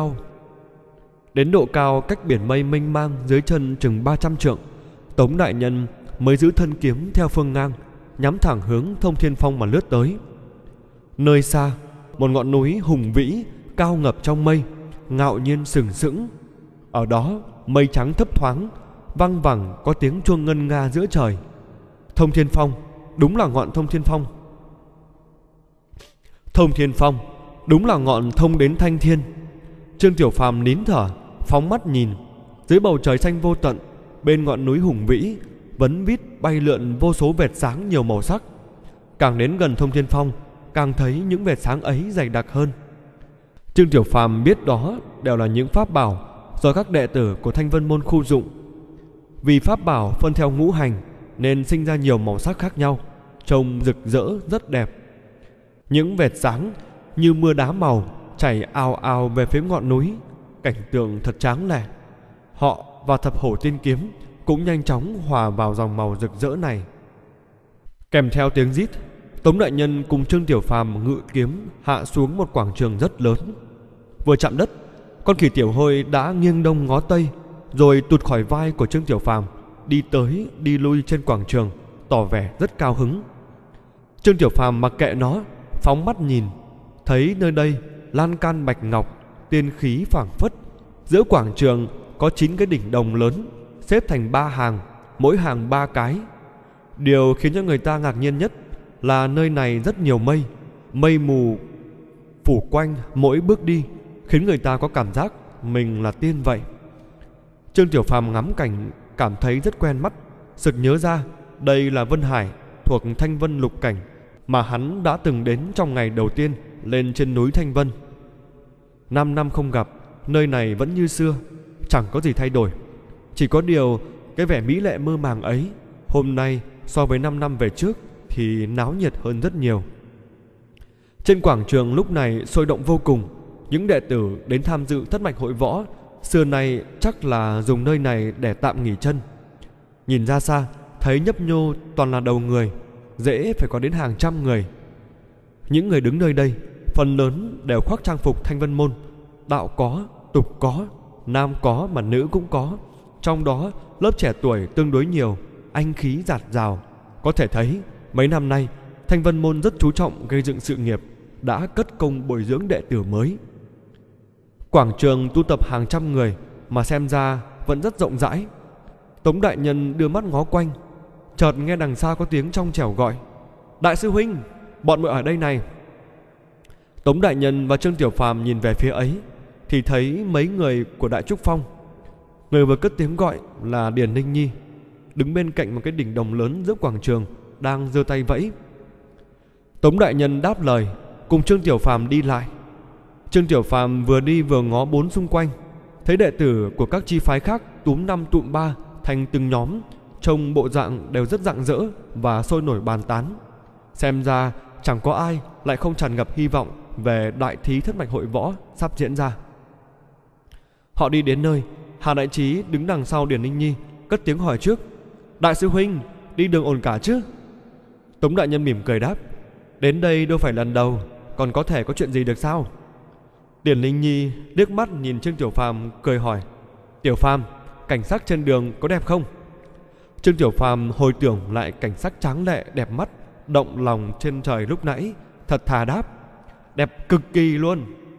độ cao cách biển mây mênh mang dưới chân chừng 300 trượng. Tống đại nhân mới giữ thân kiếm theo phương ngang, nhắm thẳng hướng Thông Thiên Phong mà lướt tới. Nơi xa, một ngọn núi hùng vĩ cao ngập trong mây, ngạo nhiên sừng sững. Ở đó mây trắng thấp thoáng, văng vẳng có tiếng chuông ngân nga giữa trời. Thông Thiên Phong, đúng là ngọn Thông Thiên Phong. Thông Thiên Phong, đúng là ngọn thông đến thanh thiên. Trương Tiểu Phàm nín thở, phóng mắt nhìn. Dưới bầu trời xanh vô tận, bên ngọn núi hùng vĩ, vấn vít bay lượn vô số vệt sáng nhiều màu sắc. Càng đến gần Thông Thiên Phong, càng thấy những vệt sáng ấy dày đặc hơn. Trương Tiểu Phàm biết đó đều là những pháp bảo do các đệ tử của Thanh Vân Môn khu dụng. Vì pháp bảo phân theo ngũ hành nên sinh ra nhiều màu sắc khác nhau, trông rực rỡ rất đẹp. Những vệt sáng như mưa đá màu chảy ào ào về phía ngọn núi, cảnh tượng thật tráng lệ. Họ và thập hổ tiên kiếm cũng nhanh chóng hòa vào dòng màu rực rỡ này. Kèm theo tiếng rít, Tống đại nhân cùng Trương Tiểu Phàm ngự kiếm hạ xuống một quảng trường rất lớn. Vừa chạm đất, con khỉ tiểu hôi đã nghiêng đông ngó tây, rồi tụt khỏi vai của Trương Tiểu Phàm, đi tới đi lui trên quảng trường, tỏ vẻ rất cao hứng. Trương Tiểu Phàm mặc kệ nó, phóng mắt nhìn, thấy nơi đây lan can bạch ngọc, tiên khí phảng phất. Giữa quảng trường có 9 cái đỉnh đồng lớn xếp thành 3 hàng, mỗi hàng 3 cái. Điều khiến cho người ta ngạc nhiên nhất là nơi này rất nhiều mây, mây mù phủ quanh mỗi bước đi, khiến người ta có cảm giác mình là tiên vậy. Trương Tiểu Phàm ngắm cảnh cảm thấy rất quen mắt, sực nhớ ra đây là Vân Hải thuộc Thanh Vân Lục Cảnh mà hắn đã từng đến trong ngày đầu tiên lên trên núi Thanh Vân. 5 năm không gặp, nơi này vẫn như xưa, chẳng có gì thay đổi. Chỉ có điều cái vẻ mỹ lệ mơ màng ấy hôm nay so với 5 năm về trước thì náo nhiệt hơn rất nhiều. Trên quảng trường lúc này sôi động vô cùng. Những đệ tử đến tham dự thất mạch hội võ xưa nay chắc là dùng nơi này để tạm nghỉ chân. Nhìn ra xa thấy nhấp nhô toàn là đầu người, dễ phải có đến hàng trăm người. Những người đứng nơi đây phần lớn đều khoác trang phục Thanh Vân môn. Đạo có, tục có, nam có mà nữ cũng có. Trong đó lớp trẻ tuổi tương đối nhiều, anh khí dạt dào. Có thể thấy mấy năm nay Thanh Vân môn rất chú trọng gây dựng sự nghiệp, đã cất công bồi dưỡng đệ tử mới. Quảng trường tụ tập hàng trăm người mà xem ra vẫn rất rộng rãi. Tống đại nhân đưa mắt ngó quanh, chợt nghe đằng xa có tiếng trong trẻo gọi: "Đại sư huynh, bọn muội ở đây này." Tống đại nhân và Trương Tiểu Phàm nhìn về phía ấy thì thấy mấy người của Đại Trúc Phong. Người vừa cất tiếng gọi là Điền Ninh Nhi, đứng bên cạnh một cái đỉnh đồng lớn giữa quảng trường, đang giơ tay vẫy. Tống đại nhân đáp lời, cùng Trương Tiểu Phàm đi lại. Trương Tiểu Phàm vừa đi vừa ngó bốn xung quanh, thấy đệ tử của các chi phái khác túm năm tụm ba thành từng nhóm, trông bộ dạng đều rất rạng rỡ và sôi nổi bàn tán. Xem ra chẳng có ai lại không tràn ngập hy vọng về đại thí thất mạch hội võ sắp diễn ra. Họ đi đến nơi, Hà Đại Trí đứng đằng sau Điền Ninh Nhi, cất tiếng hỏi trước: "Đại sư huynh, đi đường ổn cả chứ?" Tống đại nhân mỉm cười đáp: "Đến đây đâu phải lần đầu, còn có thể có chuyện gì được sao?" Điền Ninh Nhi liếc mắt nhìn Trương Tiểu Phàm cười hỏi: "Tiểu Phàm, cảnh sắc trên đường có đẹp không?" Trương Tiểu Phàm hồi tưởng lại cảnh sắc tráng lệ đẹp mắt, động lòng trên trời lúc nãy, thật thà đáp: "Đẹp cực kỳ luôn.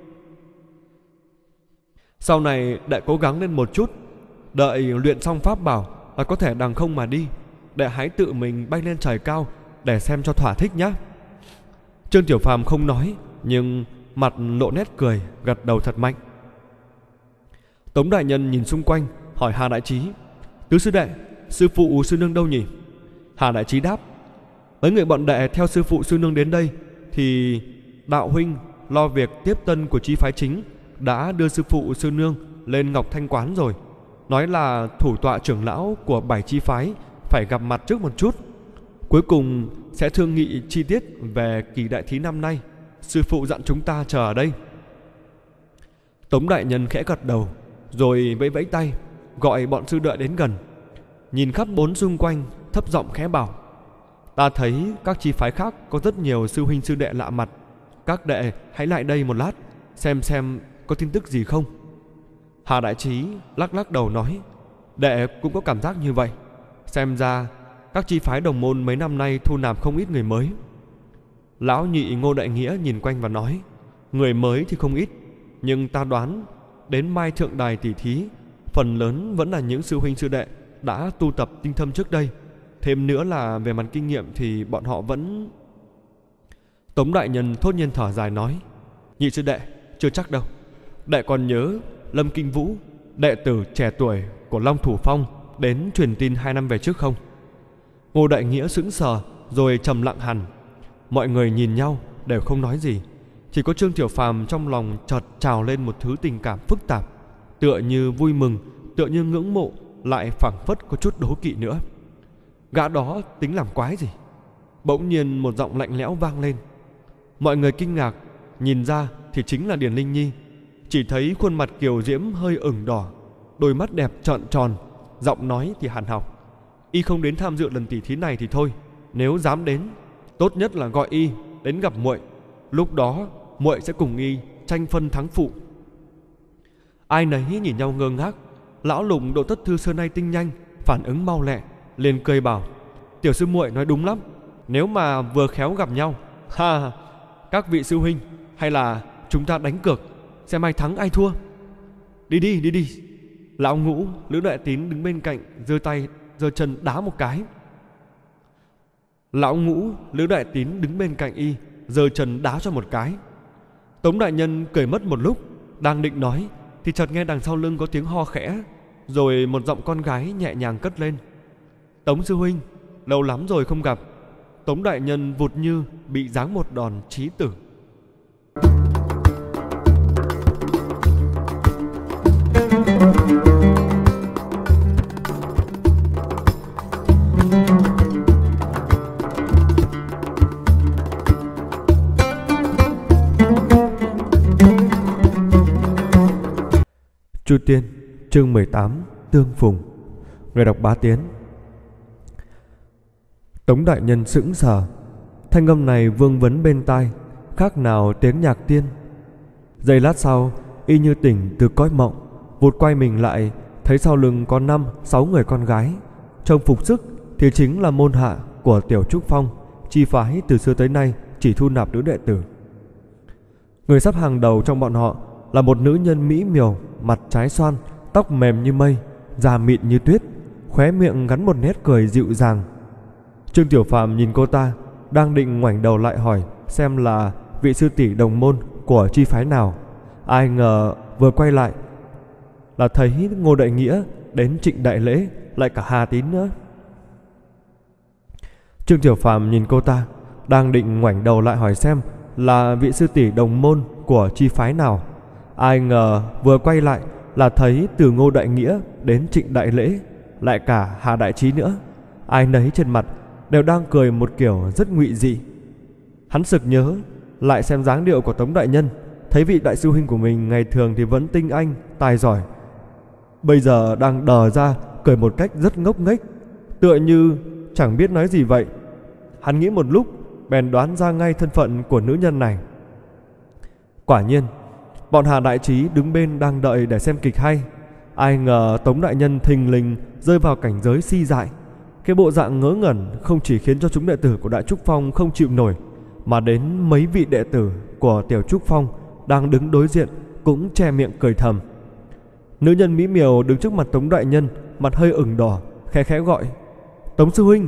Sau này đệ cố gắng lên một chút, đợi luyện xong pháp bảo là có thể đằng không mà đi. Đệ hãy tự mình bay lên trời cao để xem cho thỏa thích nhá." Trương Tiểu Phàm không nói, nhưng mặt lộ nét cười, gật đầu thật mạnh. Tống đại nhân nhìn xung quanh, hỏi Hà Đại Trí: "Tứ sư đệ, sư phụ sư nương đâu nhỉ?" Hà Đại Trí đáp: "Mấy người bọn đệ theo sư phụ sư nương đến đây thì đạo huynh lo việc tiếp tân của chi phái chính đã đưa sư phụ sư nương lên Ngọc Thanh Quán rồi. Nói là thủ tọa trưởng lão của 7 chi phái phải gặp mặt trước một chút. Cuối cùng sẽ thương nghị chi tiết về kỳ đại thí năm nay. Sư phụ dặn chúng ta chờ ở đây." Tống đại nhân khẽ gật đầu, rồi vẫy vẫy tay gọi bọn sư đệ đến gần. Nhìn khắp bốn xung quanh, thấp giọng khẽ bảo: "Ta thấy các chi phái khác có rất nhiều sư huynh sư đệ lạ mặt. Các đệ hãy lại đây một lát, xem có tin tức gì không." Hà Đại Trí lắc lắc đầu nói: "Đệ cũng có cảm giác như vậy. Xem ra các chi phái đồng môn mấy năm nay thu nạp không ít người mới." Lão nhị Ngô Đại Nghĩa nhìn quanh và nói: "Người mới thì không ít, nhưng ta đoán đến mai thượng đài tỷ thí, phần lớn vẫn là những sư huynh sư đệ đã tu tập tinh thâm trước đây. Thêm nữa là về mặt kinh nghiệm thì bọn họ vẫn..." Tống đại nhân thốt nhiên thở dài nói: "Nhị sư đệ, chưa chắc đâu. Đệ còn nhớ Lâm Kinh Vũ, đệ tử trẻ tuổi của Long Thủ Phong, đến truyền tin 2 năm về trước không?" Ngô Đại Nghĩa sững sờ rồi trầm lặng hẳn. Mọi người nhìn nhau đều không nói gì. Chỉ có Trương Tiểu Phàm trong lòng chợt trào lên một thứ tình cảm phức tạp, tựa như vui mừng, tựa như ngưỡng mộ, lại phảng phất có chút đố kỵ nữa. Gã đó tính làm quái gì? bỗng nhiên một giọng lạnh lẽo vang lên. Mọi người kinh ngạc, nhìn ra thì chính là Điền Linh Nhi. Chỉ thấy khuôn mặt kiều diễm hơi ửng đỏ, đôi mắt đẹp trợn tròn, giọng nói thì hàn học. Y không đến tham dự lần tỉ thí này thì thôi, nếu dám đến, tốt nhất là gọi y đến gặp muội. Lúc đó muội sẽ cùng y tranh phân thắng phụ. Ai nấy nhìn nhau ngơ ngác. Lão Lục độ tất thư xưa nay tinh nhanh, phản ứng mau lẹ, liền cười bảo: tiểu sư muội nói đúng lắm, nếu mà vừa khéo gặp nhau, ha, các vị sư huynh, hay là chúng ta đánh cược xem ai thắng ai thua. Đi đi. Lão Ngũ, Lữ Đại Tín đứng bên cạnh giơ tay giơ chân đá một cái. Lão Ngũ, Lữ Đại Tín đứng bên cạnh y giơ chân đá cho một cái. Tống đại nhân cười mất một lúc, đang định nói thì chợt nghe đằng sau lưng có tiếng ho khẽ, rồi một giọng con gái nhẹ nhàng cất lên: Tống sư huynh, lâu lắm rồi không gặp. Tống đại nhân vụt như bị giáng một đòn chí tử. Chu Tiên, chương 18, tương phùng. Người đọc Bá Tiến. Tống đại nhân sững sờ. Thanh âm này vương vấn bên tai, khác nào tiếng nhạc tiên. Giây lát sau, y như tỉnh từ cõi mộng, vụt quay mình lại, thấy sau lưng có 5-6 người con gái. Trông phục sức thì chính là môn hạ của Tiểu Trúc Phong, chi phái từ xưa tới nay chỉ thu nạp nữ đệ tử. Người sắp hàng đầu trong bọn họ là một nữ nhân mỹ miều, mặt trái xoan, tóc mềm như mây, da mịn như tuyết, khóe miệng gắn một nét cười dịu dàng. Trương Tiểu Phàm nhìn cô ta, đang định ngoảnh đầu lại hỏi xem là vị sư tỷ đồng môn của chi phái nào. Ai ngờ vừa quay lại là thấy Ngô Đại Nghĩa đến Trịnh đại lễ, lại cả Hà Tín nữa. Trương Tiểu Phàm nhìn cô ta, đang định ngoảnh đầu lại hỏi xem là vị sư tỷ đồng môn của chi phái nào. Ai ngờ vừa quay lại là thấy từ Ngô Đại Nghĩa đến Trịnh đại lễ, lại cả Hà Đại Trí nữa. Ai nấy trên mặt đều đang cười một kiểu rất ngụy dị. Hắn sực nhớ lại xem dáng điệu của Tống đại nhân, thấy vị đại sư huynh của mình ngày thường thì vẫn tinh anh, tài giỏi, bây giờ đang đờ ra cười một cách rất ngốc nghếch, tựa như chẳng biết nói gì vậy. Hắn nghĩ một lúc, bèn đoán ra ngay thân phận của nữ nhân này. Quả nhiên, bọn Hà Đại Trí đứng bên đang đợi để xem kịch hay. Ai ngờ Tống đại nhân thình lình rơi vào cảnh giới si dại. Cái bộ dạng ngớ ngẩn không chỉ khiến cho chúng đệ tử của Đại Trúc Phong không chịu nổi, mà đến mấy vị đệ tử của Tiểu Trúc Phong đang đứng đối diện cũng che miệng cười thầm. Nữ nhân mỹ miều đứng trước mặt Tống đại nhân, mặt hơi ửng đỏ, khẽ khẽ gọi: Tống sư huynh.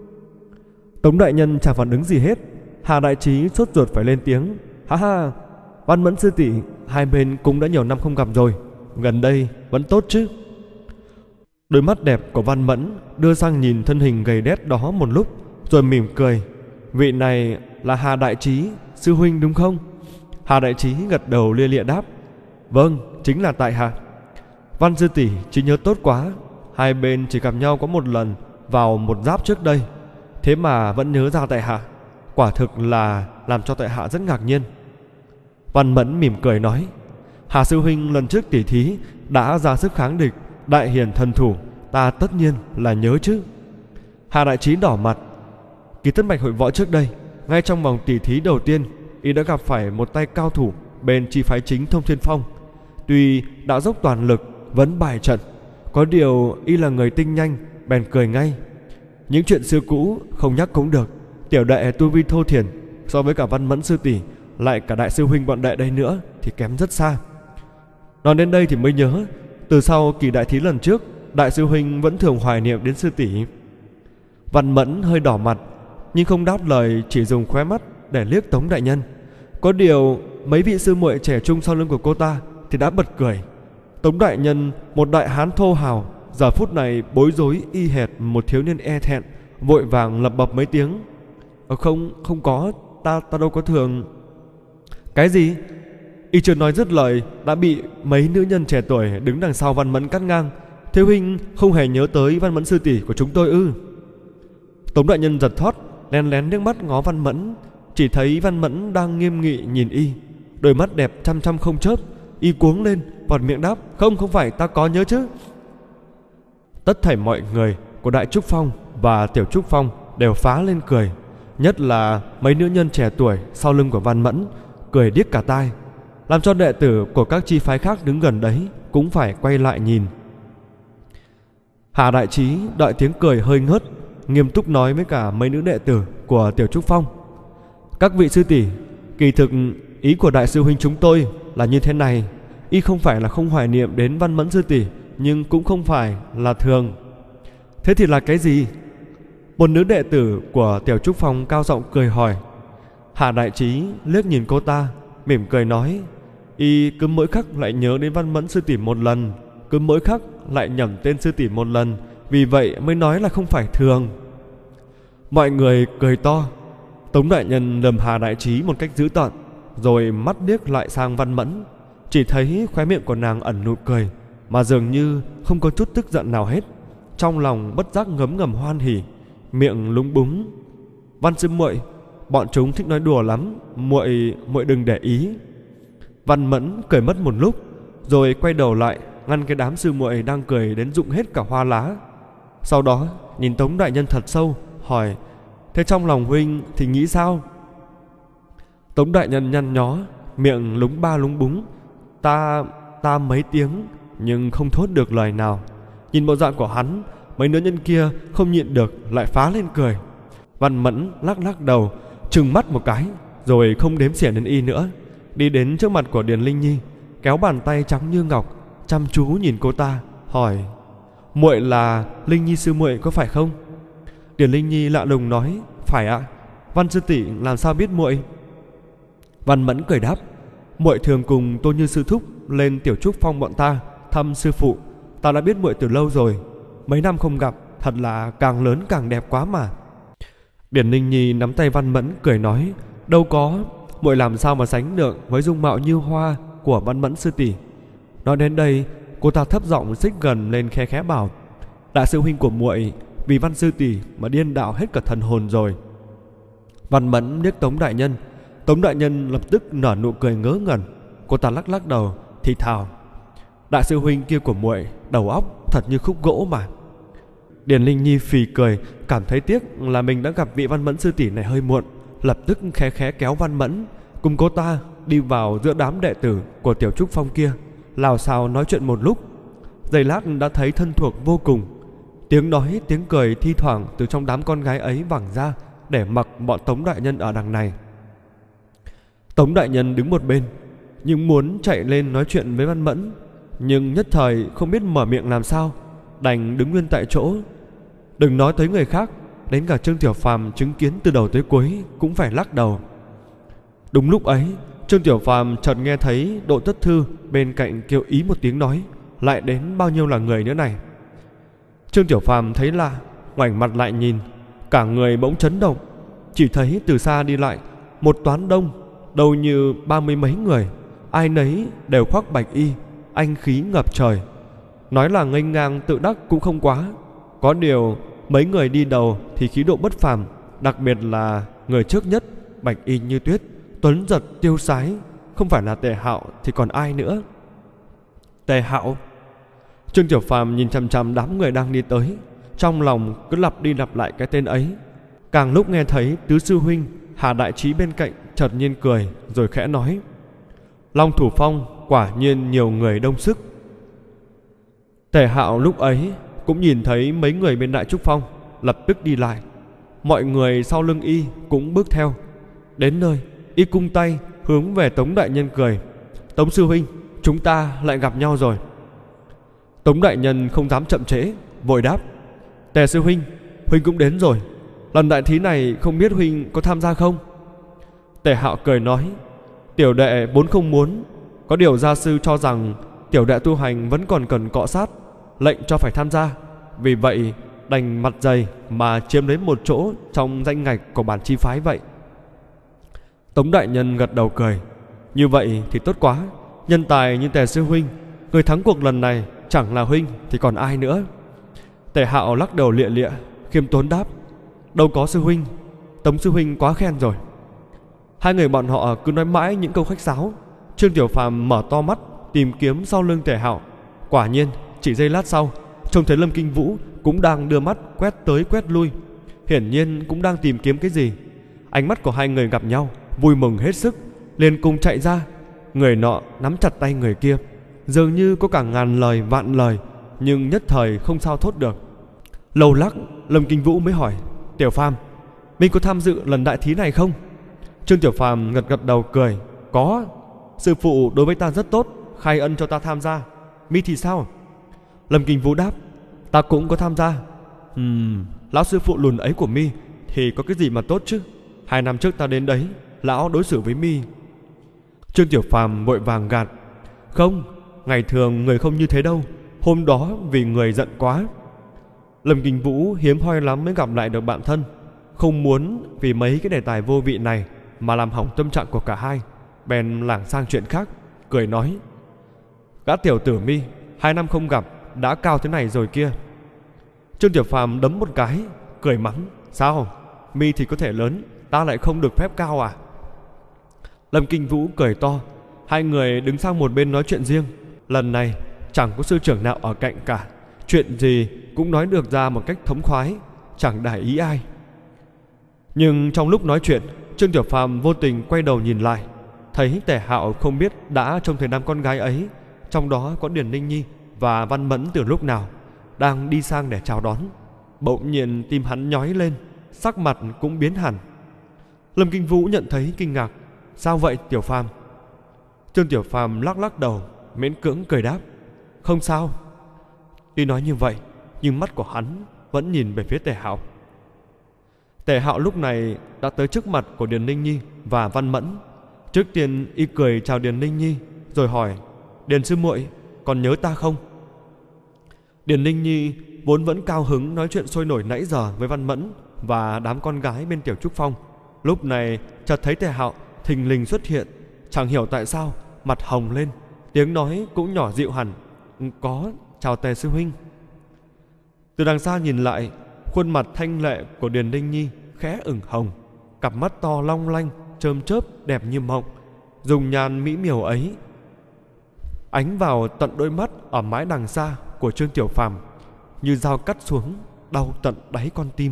Tống đại nhân chẳng phản ứng gì hết. Hà Đại Trí sốt ruột phải lên tiếng: ha, Văn Mẫn sư tỷ, hai bên cũng đã nhiều năm không gặp rồi, gần đây vẫn tốt chứ? Đôi mắt đẹp của Văn Mẫn đưa sang nhìn thân hình gầy đét đó một lúc, rồi mỉm cười: vị này là Hà Đại Trí sư huynh đúng không? Hà Đại Trí gật đầu lia lịa đáp: vâng, chính là tại hạ. Văn sư tỷ trí nhớ tốt quá, hai bên chỉ gặp nhau có một lần vào một giáp trước đây, thế mà vẫn nhớ ra tại hạ, quả thực là làm cho tại hạ rất ngạc nhiên. Văn Mẫn mỉm cười nói: Hà sư huynh lần trước tỉ thí đã ra sức kháng địch, đại hiển thần thủ, ta tất nhiên là nhớ chứ. Hà Đại Trí đỏ mặt. Kỳ Tất Bạch hội võ trước đây, ngay trong vòng tỉ thí đầu tiên, y đã gặp phải một tay cao thủ bên chi phái chính Thông Thiên Phong. Tuy đã dốc toàn lực vẫn bại trận, có điều y là người tinh nhanh, bèn cười ngay: những chuyện xưa cũ không nhắc cũng được, tiểu đệ tu vi thô thiển, so với cả Văn Mẫn sư tỷ, lại cả đại sư huynh bọn đệ đây nữa thì kém rất xa. Nói đến đây thì mới nhớ, từ sau kỳ đại thí lần trước, đại sư huynh vẫn thường hoài niệm đến sư tỷ. Văn Mẫn hơi đỏ mặt, nhưng không đáp lời, chỉ dùng khóe mắt để liếc Tống đại nhân. Có điều mấy vị sư muội trẻ trung sau lưng của cô ta thì đã bật cười. Tống đại nhân, một đại hán thô hào, giờ phút này bối rối y hệt một thiếu niên e thẹn, vội vàng lẩm bẩm mấy tiếng: không có, ta đâu có thường. Cái gì? Y chưa nói dứt lời đã bị mấy nữ nhân trẻ tuổi đứng đằng sau Văn Mẫn cắt ngang: thế huynh không hề nhớ tới Văn Mẫn sư tỷ của chúng tôi ư? Tống đại nhân giật thót, lén lén nước mắt ngó Văn Mẫn. Chỉ thấy Văn Mẫn đang nghiêm nghị nhìn y, đôi mắt đẹp chăm chăm không chớp. Y cuống lên, vọt miệng đáp: Không phải, ta có nhớ chứ. Tất thảy mọi người của Đại Trúc Phong và Tiểu Trúc Phong đều phá lên cười. Nhất là mấy nữ nhân trẻ tuổi sau lưng của Văn Mẫn, cười điếc cả tai, làm cho đệ tử của các chi phái khác đứng gần đấy cũng phải quay lại nhìn. Hà Đại Trí đợi tiếng cười hơi ngớt, nghiêm túc nói với cả mấy nữ đệ tử của Tiểu Trúc Phong: Các vị sư tỷ, kỳ thực ý của đại sư huynh chúng tôi là như thế này. Y không phải là không hoài niệm đến Văn Mẫn sư tỷ, nhưng cũng không phải là thường. Thế thì là cái gì? Một nữ đệ tử của Tiểu Trúc Phong cao giọng cười hỏi. Hà Đại Trí liếc nhìn cô ta, mỉm cười nói: Y cứ mỗi khắc lại nhớ đến Văn Mẫn sư tỷ một lần, cứ mỗi khắc lại nhẩm tên sư tỷ một lần, vì vậy mới nói là không phải thường. Mọi người cười to. Tống đại nhân lườm Hà Đại Trí một cách dữ tợn, rồi mắt liếc lại sang Văn Mẫn. Chỉ thấy khóe miệng của nàng ẩn nụ cười, mà dường như không có chút tức giận nào hết. Trong lòng bất giác ngấm ngầm hoan hỉ, miệng lúng búng: Văn sư muội, bọn chúng thích nói đùa lắm, muội đừng để ý. Văn Mẫn cười mất một lúc, rồi quay đầu lại ngăn cái đám sư muội đang cười đến rụng hết cả hoa lá. Sau đó nhìn Tống đại nhân thật sâu, hỏi: Thế trong lòng huynh thì nghĩ sao? Tống đại nhân nhăn nhó, miệng lúng ba lúng búng: Ta mấy tiếng nhưng không thốt được lời nào. Nhìn bộ dạng của hắn, mấy nữ nhân kia không nhịn được lại phá lên cười. Văn Mẫn lắc lắc đầu, trừng mắt một cái, rồi không đếm xỉa đến y nữa, đi đến trước mặt của Điền Linh Nhi, kéo bàn tay trắng như ngọc, chăm chú nhìn cô ta, hỏi: Muội là Linh Nhi sư muội có phải không? Điền Linh Nhi lạ lùng nói: Phải ạ. Văn sư tỷ làm sao biết muội? Văn Mẫn cười đáp: Muội thường cùng Tô Như sư thúc lên Tiểu Trúc Phong bọn ta thăm sư phụ, ta đã biết muội từ lâu rồi. Mấy năm không gặp, thật là càng lớn càng đẹp quá mà. Điền Linh Nhi nắm tay Văn Mẫn cười nói: Đâu có, muội làm sao mà sánh được với dung mạo như hoa của Văn Mẫn sư tỷ. Nói đến đây, cô ta thấp giọng xích gần lên khe khẽ bảo: Đại sư huynh của muội vì Văn sư tỷ mà điên đạo hết cả thần hồn rồi. Văn Mẫn liếc Tống đại nhân. Tống đại nhân lập tức nở nụ cười ngớ ngẩn. Cô ta lắc lắc đầu thì thào: Đại sư huynh kia của muội đầu óc thật như khúc gỗ mà. Điền Linh Nhi phì cười, cảm thấy tiếc là mình đã gặp vị Văn Mẫn sư tỷ này hơi muộn, lập tức khẽ khẽ kéo Văn Mẫn cùng cô ta đi vào giữa đám đệ tử của Tiểu Trúc Phong kia, lào xào nói chuyện một lúc. Giây lát đã thấy thân thuộc vô cùng. Tiếng nói tiếng cười thi thoảng từ trong đám con gái ấy vẳng ra, để mặc bọn Tống đại nhân ở đằng này. Tống đại nhân đứng một bên, nhưng muốn chạy lên nói chuyện với Văn Mẫn, nhưng nhất thời không biết mở miệng làm sao, đành đứng nguyên tại chỗ. Đừng nói tới người khác, đến cả Trương Tiểu Phàm chứng kiến từ đầu tới cuối cũng phải lắc đầu. Đúng lúc ấy, Trương Tiểu Phàm chợt nghe thấy Độ Tất Thư bên cạnh kêu ý một tiếng nói: Lại đến bao nhiêu là người nữa này? Trương Tiểu Phàm thấy lạ, ngoảnh mặt lại nhìn, cả người bỗng chấn động. Chỉ thấy từ xa đi lại một toán đông, đâu như 30 mấy người, ai nấy đều khoác bạch y, anh khí ngập trời. Nói là nghênh ngang tự đắc cũng không quá. Có điều mấy người đi đầu thì khí độ bất phàm, đặc biệt là người trước nhất, bạch y như tuyết, tuấn giật tiêu sái, không phải là Tề Hạo thì còn ai nữa. Tề Hạo. Trương Tiểu Phàm nhìn chằm chằm đám người đang đi tới, trong lòng cứ lặp đi lặp lại cái tên ấy. Càng lúc nghe thấy tứ sư huynh Hà Đại Trí bên cạnh chợt nhiên cười, rồi khẽ nói: Long Thủ Phong quả nhiên nhiều người đông sức. Tề Hạo lúc ấy cũng nhìn thấy mấy người bên Đại Trúc Phong, lập tức đi lại. Mọi người sau lưng y cũng bước theo. Đến nơi, y cung tay hướng về Tống đại nhân cười: Tống sư huynh, chúng ta lại gặp nhau rồi. Tống đại nhân không dám chậm trễ, vội đáp: Tề sư huynh, huynh cũng đến rồi. Lần đại thí này không biết huynh có tham gia không? Tề Hạo cười nói: Tiểu đệ vốn không muốn, có điều gia sư cho rằng tiểu đệ tu hành vẫn còn cần cọ sát, lệnh cho phải tham gia. Vì vậy đành mặt dày mà chiếm lấy một chỗ trong danh ngạch của bản chi phái vậy. Tống đại nhân gật đầu cười: Như vậy thì tốt quá. Nhân tài như Tề sư huynh, người thắng cuộc lần này chẳng là huynh thì còn ai nữa. Tề Hạo lắc đầu lịa lịa, khiêm tốn đáp: Đâu có sư huynh, Tống sư huynh quá khen rồi. Hai người bọn họ cứ nói mãi những câu khách sáo. Trương Tiểu Phàm mở to mắt tìm kiếm sau lưng Tề Hạo. Quả nhiên chỉ giây lát sau, trông thấy Lâm Kinh Vũ cũng đang đưa mắt quét tới quét lui, hiển nhiên cũng đang tìm kiếm cái gì. Ánh mắt của hai người gặp nhau, vui mừng hết sức, liền cùng chạy ra. Người nọ nắm chặt tay người kia, dường như có cả ngàn lời vạn lời, nhưng nhất thời không sao thốt được. Lâu lắc, Lâm Kinh Vũ mới hỏi: Tiểu Phàm, mình có tham dự lần đại thí này không? Trương Tiểu Phàm gật gật đầu cười: Có, sư phụ đối với ta rất tốt, khai ân cho ta tham gia. Mi thì sao? Lâm Kinh Vũ đáp: Ta cũng có tham gia. Lão sư phụ lùn ấy của Mi thì có cái gì mà tốt chứ? 2 năm trước ta đến đấy, lão đối xử với Mi. Trương Tiểu Phàm vội vàng gạt: Không, ngày thường người không như thế đâu, hôm đó vì người giận quá. Lâm Kinh Vũ hiếm hoi lắm mới gặp lại được bạn thân, không muốn vì mấy cái đề tài vô vị này mà làm hỏng tâm trạng của cả hai, bèn lảng sang chuyện khác, cười nói: Gã tiểu tử Mi, 2 năm không gặp đã cao thế này rồi kia. Trương Tiểu Phàm đấm một cái, cười mắng: Sao? Mi thì có thể lớn, ta lại không được phép cao à? Lâm Kinh Vũ cười to. Hai người đứng sang một bên nói chuyện riêng. Lần này chẳng có sư trưởng nào ở cạnh cả, chuyện gì cũng nói được ra một cách thống khoái, chẳng đài ý ai. Nhưng trong lúc nói chuyện, Trương Tiểu Phàm vô tình quay đầu nhìn lại, thấy Tề Hạo không biết đã trông thấy 5 con gái ấy, trong đó có Điền Ninh Nhi và Văn Mẫn từ lúc nào, đang đi sang để chào đón. Bỗng nhiên tim hắn nhói lên, sắc mặt cũng biến hẳn. Lâm Kinh Vũ nhận thấy kinh ngạc: Sao vậy Tiểu Phàm? Trương Tiểu Phàm lắc lắc đầu, miễn cưỡng cười đáp: Không sao. Tuy nói như vậy, nhưng mắt của hắn vẫn nhìn về phía Tề Hạo. Tề Hạo lúc này đã tới trước mặt của Điền Ninh Nhi và Văn Mẫn. Trước tiên y cười chào Điền Ninh Nhi, rồi hỏi: Điền sư muội, còn nhớ ta không? Điền Ninh Nhi vốn vẫn cao hứng nói chuyện sôi nổi nãy giờ với Văn Mẫn và đám con gái bên Tiểu Trúc Phong, lúc này chợt thấy Tề Hạo thình lình xuất hiện, chẳng hiểu tại sao mặt hồng lên, tiếng nói cũng nhỏ dịu hẳn: Có, chào Tề sư huynh. Từ đằng xa nhìn lại, khuôn mặt thanh lệ của Điền Ninh Nhi khẽ ửng hồng, cặp mắt to long lanh chớm chớp đẹp như mộng, dùng nhan mỹ miều ấy ánh vào tận đôi mắt ở mái đằng xa của Trương Tiểu Phàm, như dao cắt xuống, đau tận đáy con tim.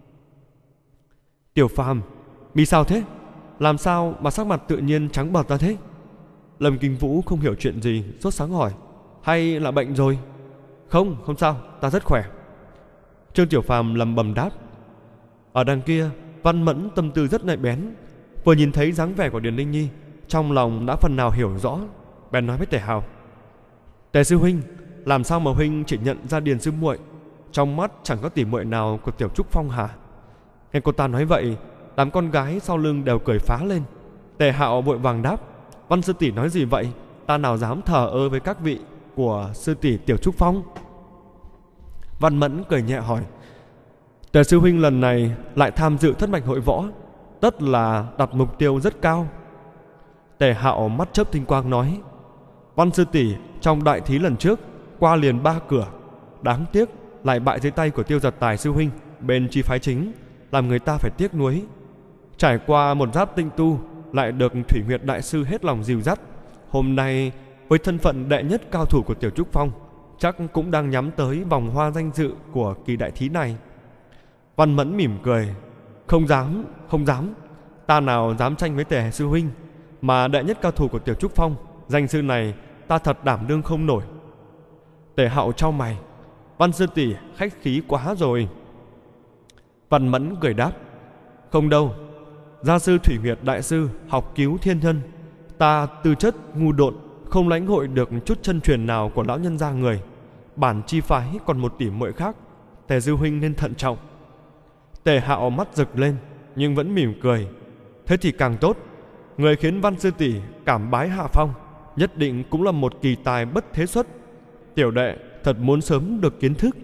Tiểu Phàm, mi sao thế? Làm sao mà sắc mặt tự nhiên trắng bệch ra thế? Lâm Kinh Vũ không hiểu chuyện gì, sốt sáng hỏi: Hay là bệnh rồi? Không, không sao, ta rất khỏe. Trương Tiểu Phàm lẩm bẩm đáp. Ở đằng kia, Văn Mẫn tâm tư rất nhạy bén, vừa nhìn thấy dáng vẻ của Điền Ninh Nhi, trong lòng đã phần nào hiểu rõ, bèn nói với Tề Hạo: Tề sư huynh, làm sao mà huynh chỉ nhận ra Điền sư muội? Trong mắt chẳng có tỉ muội nào của Tiểu Trúc Phong hả? Nghe cô ta nói vậy, đám con gái sau lưng đều cười phá lên. Tề Hạo vội vàng đáp: Văn sư tỷ nói gì vậy? Ta nào dám thờ ơ với các vị của sư tỷ Tiểu Trúc Phong. Văn Mẫn cười nhẹ hỏi: Tề sư huynh lần này lại tham dự thất mạch hội võ, tất là đặt mục tiêu rất cao. Tề Hạo mắt chớp tinh quang nói: Văn sư tỷ trong đại thí lần trước qua liền 3 cửa, đáng tiếc lại bại dưới tay của Tiêu Giật Tài sư huynh bên chi phái chính, làm người ta phải tiếc nuối. Trải qua một giáp tinh tu, lại được Thủy Nguyệt đại sư hết lòng dìu dắt, hôm nay với thân phận đệ nhất cao thủ của Tiểu Trúc Phong, chắc cũng đang nhắm tới vòng hoa danh dự của kỳ đại thí này. Văn Mẫn mỉm cười: Không dám, không dám. Ta nào dám tranh với Tề sư huynh, mà đệ nhất cao thủ của Tiểu Trúc Phong, danh sư này ta thật đảm đương không nổi. Tề Hạo chau mày: Văn sư tỷ khách khí quá rồi. Văn Mẫn cười đáp: Không đâu, gia sư Thủy Nguyệt đại sư học cứu thiên nhân, ta tư chất ngu độn, không lãnh hội được chút chân truyền nào của lão nhân gia người. Bản chi phái còn một tỷ muội khác, Tề sư huynh nên thận trọng. Tề Hạo mắt rực lên, nhưng vẫn mỉm cười: Thế thì càng tốt. Người khiến Văn sư tỷ cảm bái hạ phong, nhất định cũng là một kỳ tài bất thế xuất. Tiểu đệ thật muốn sớm được kiến thức.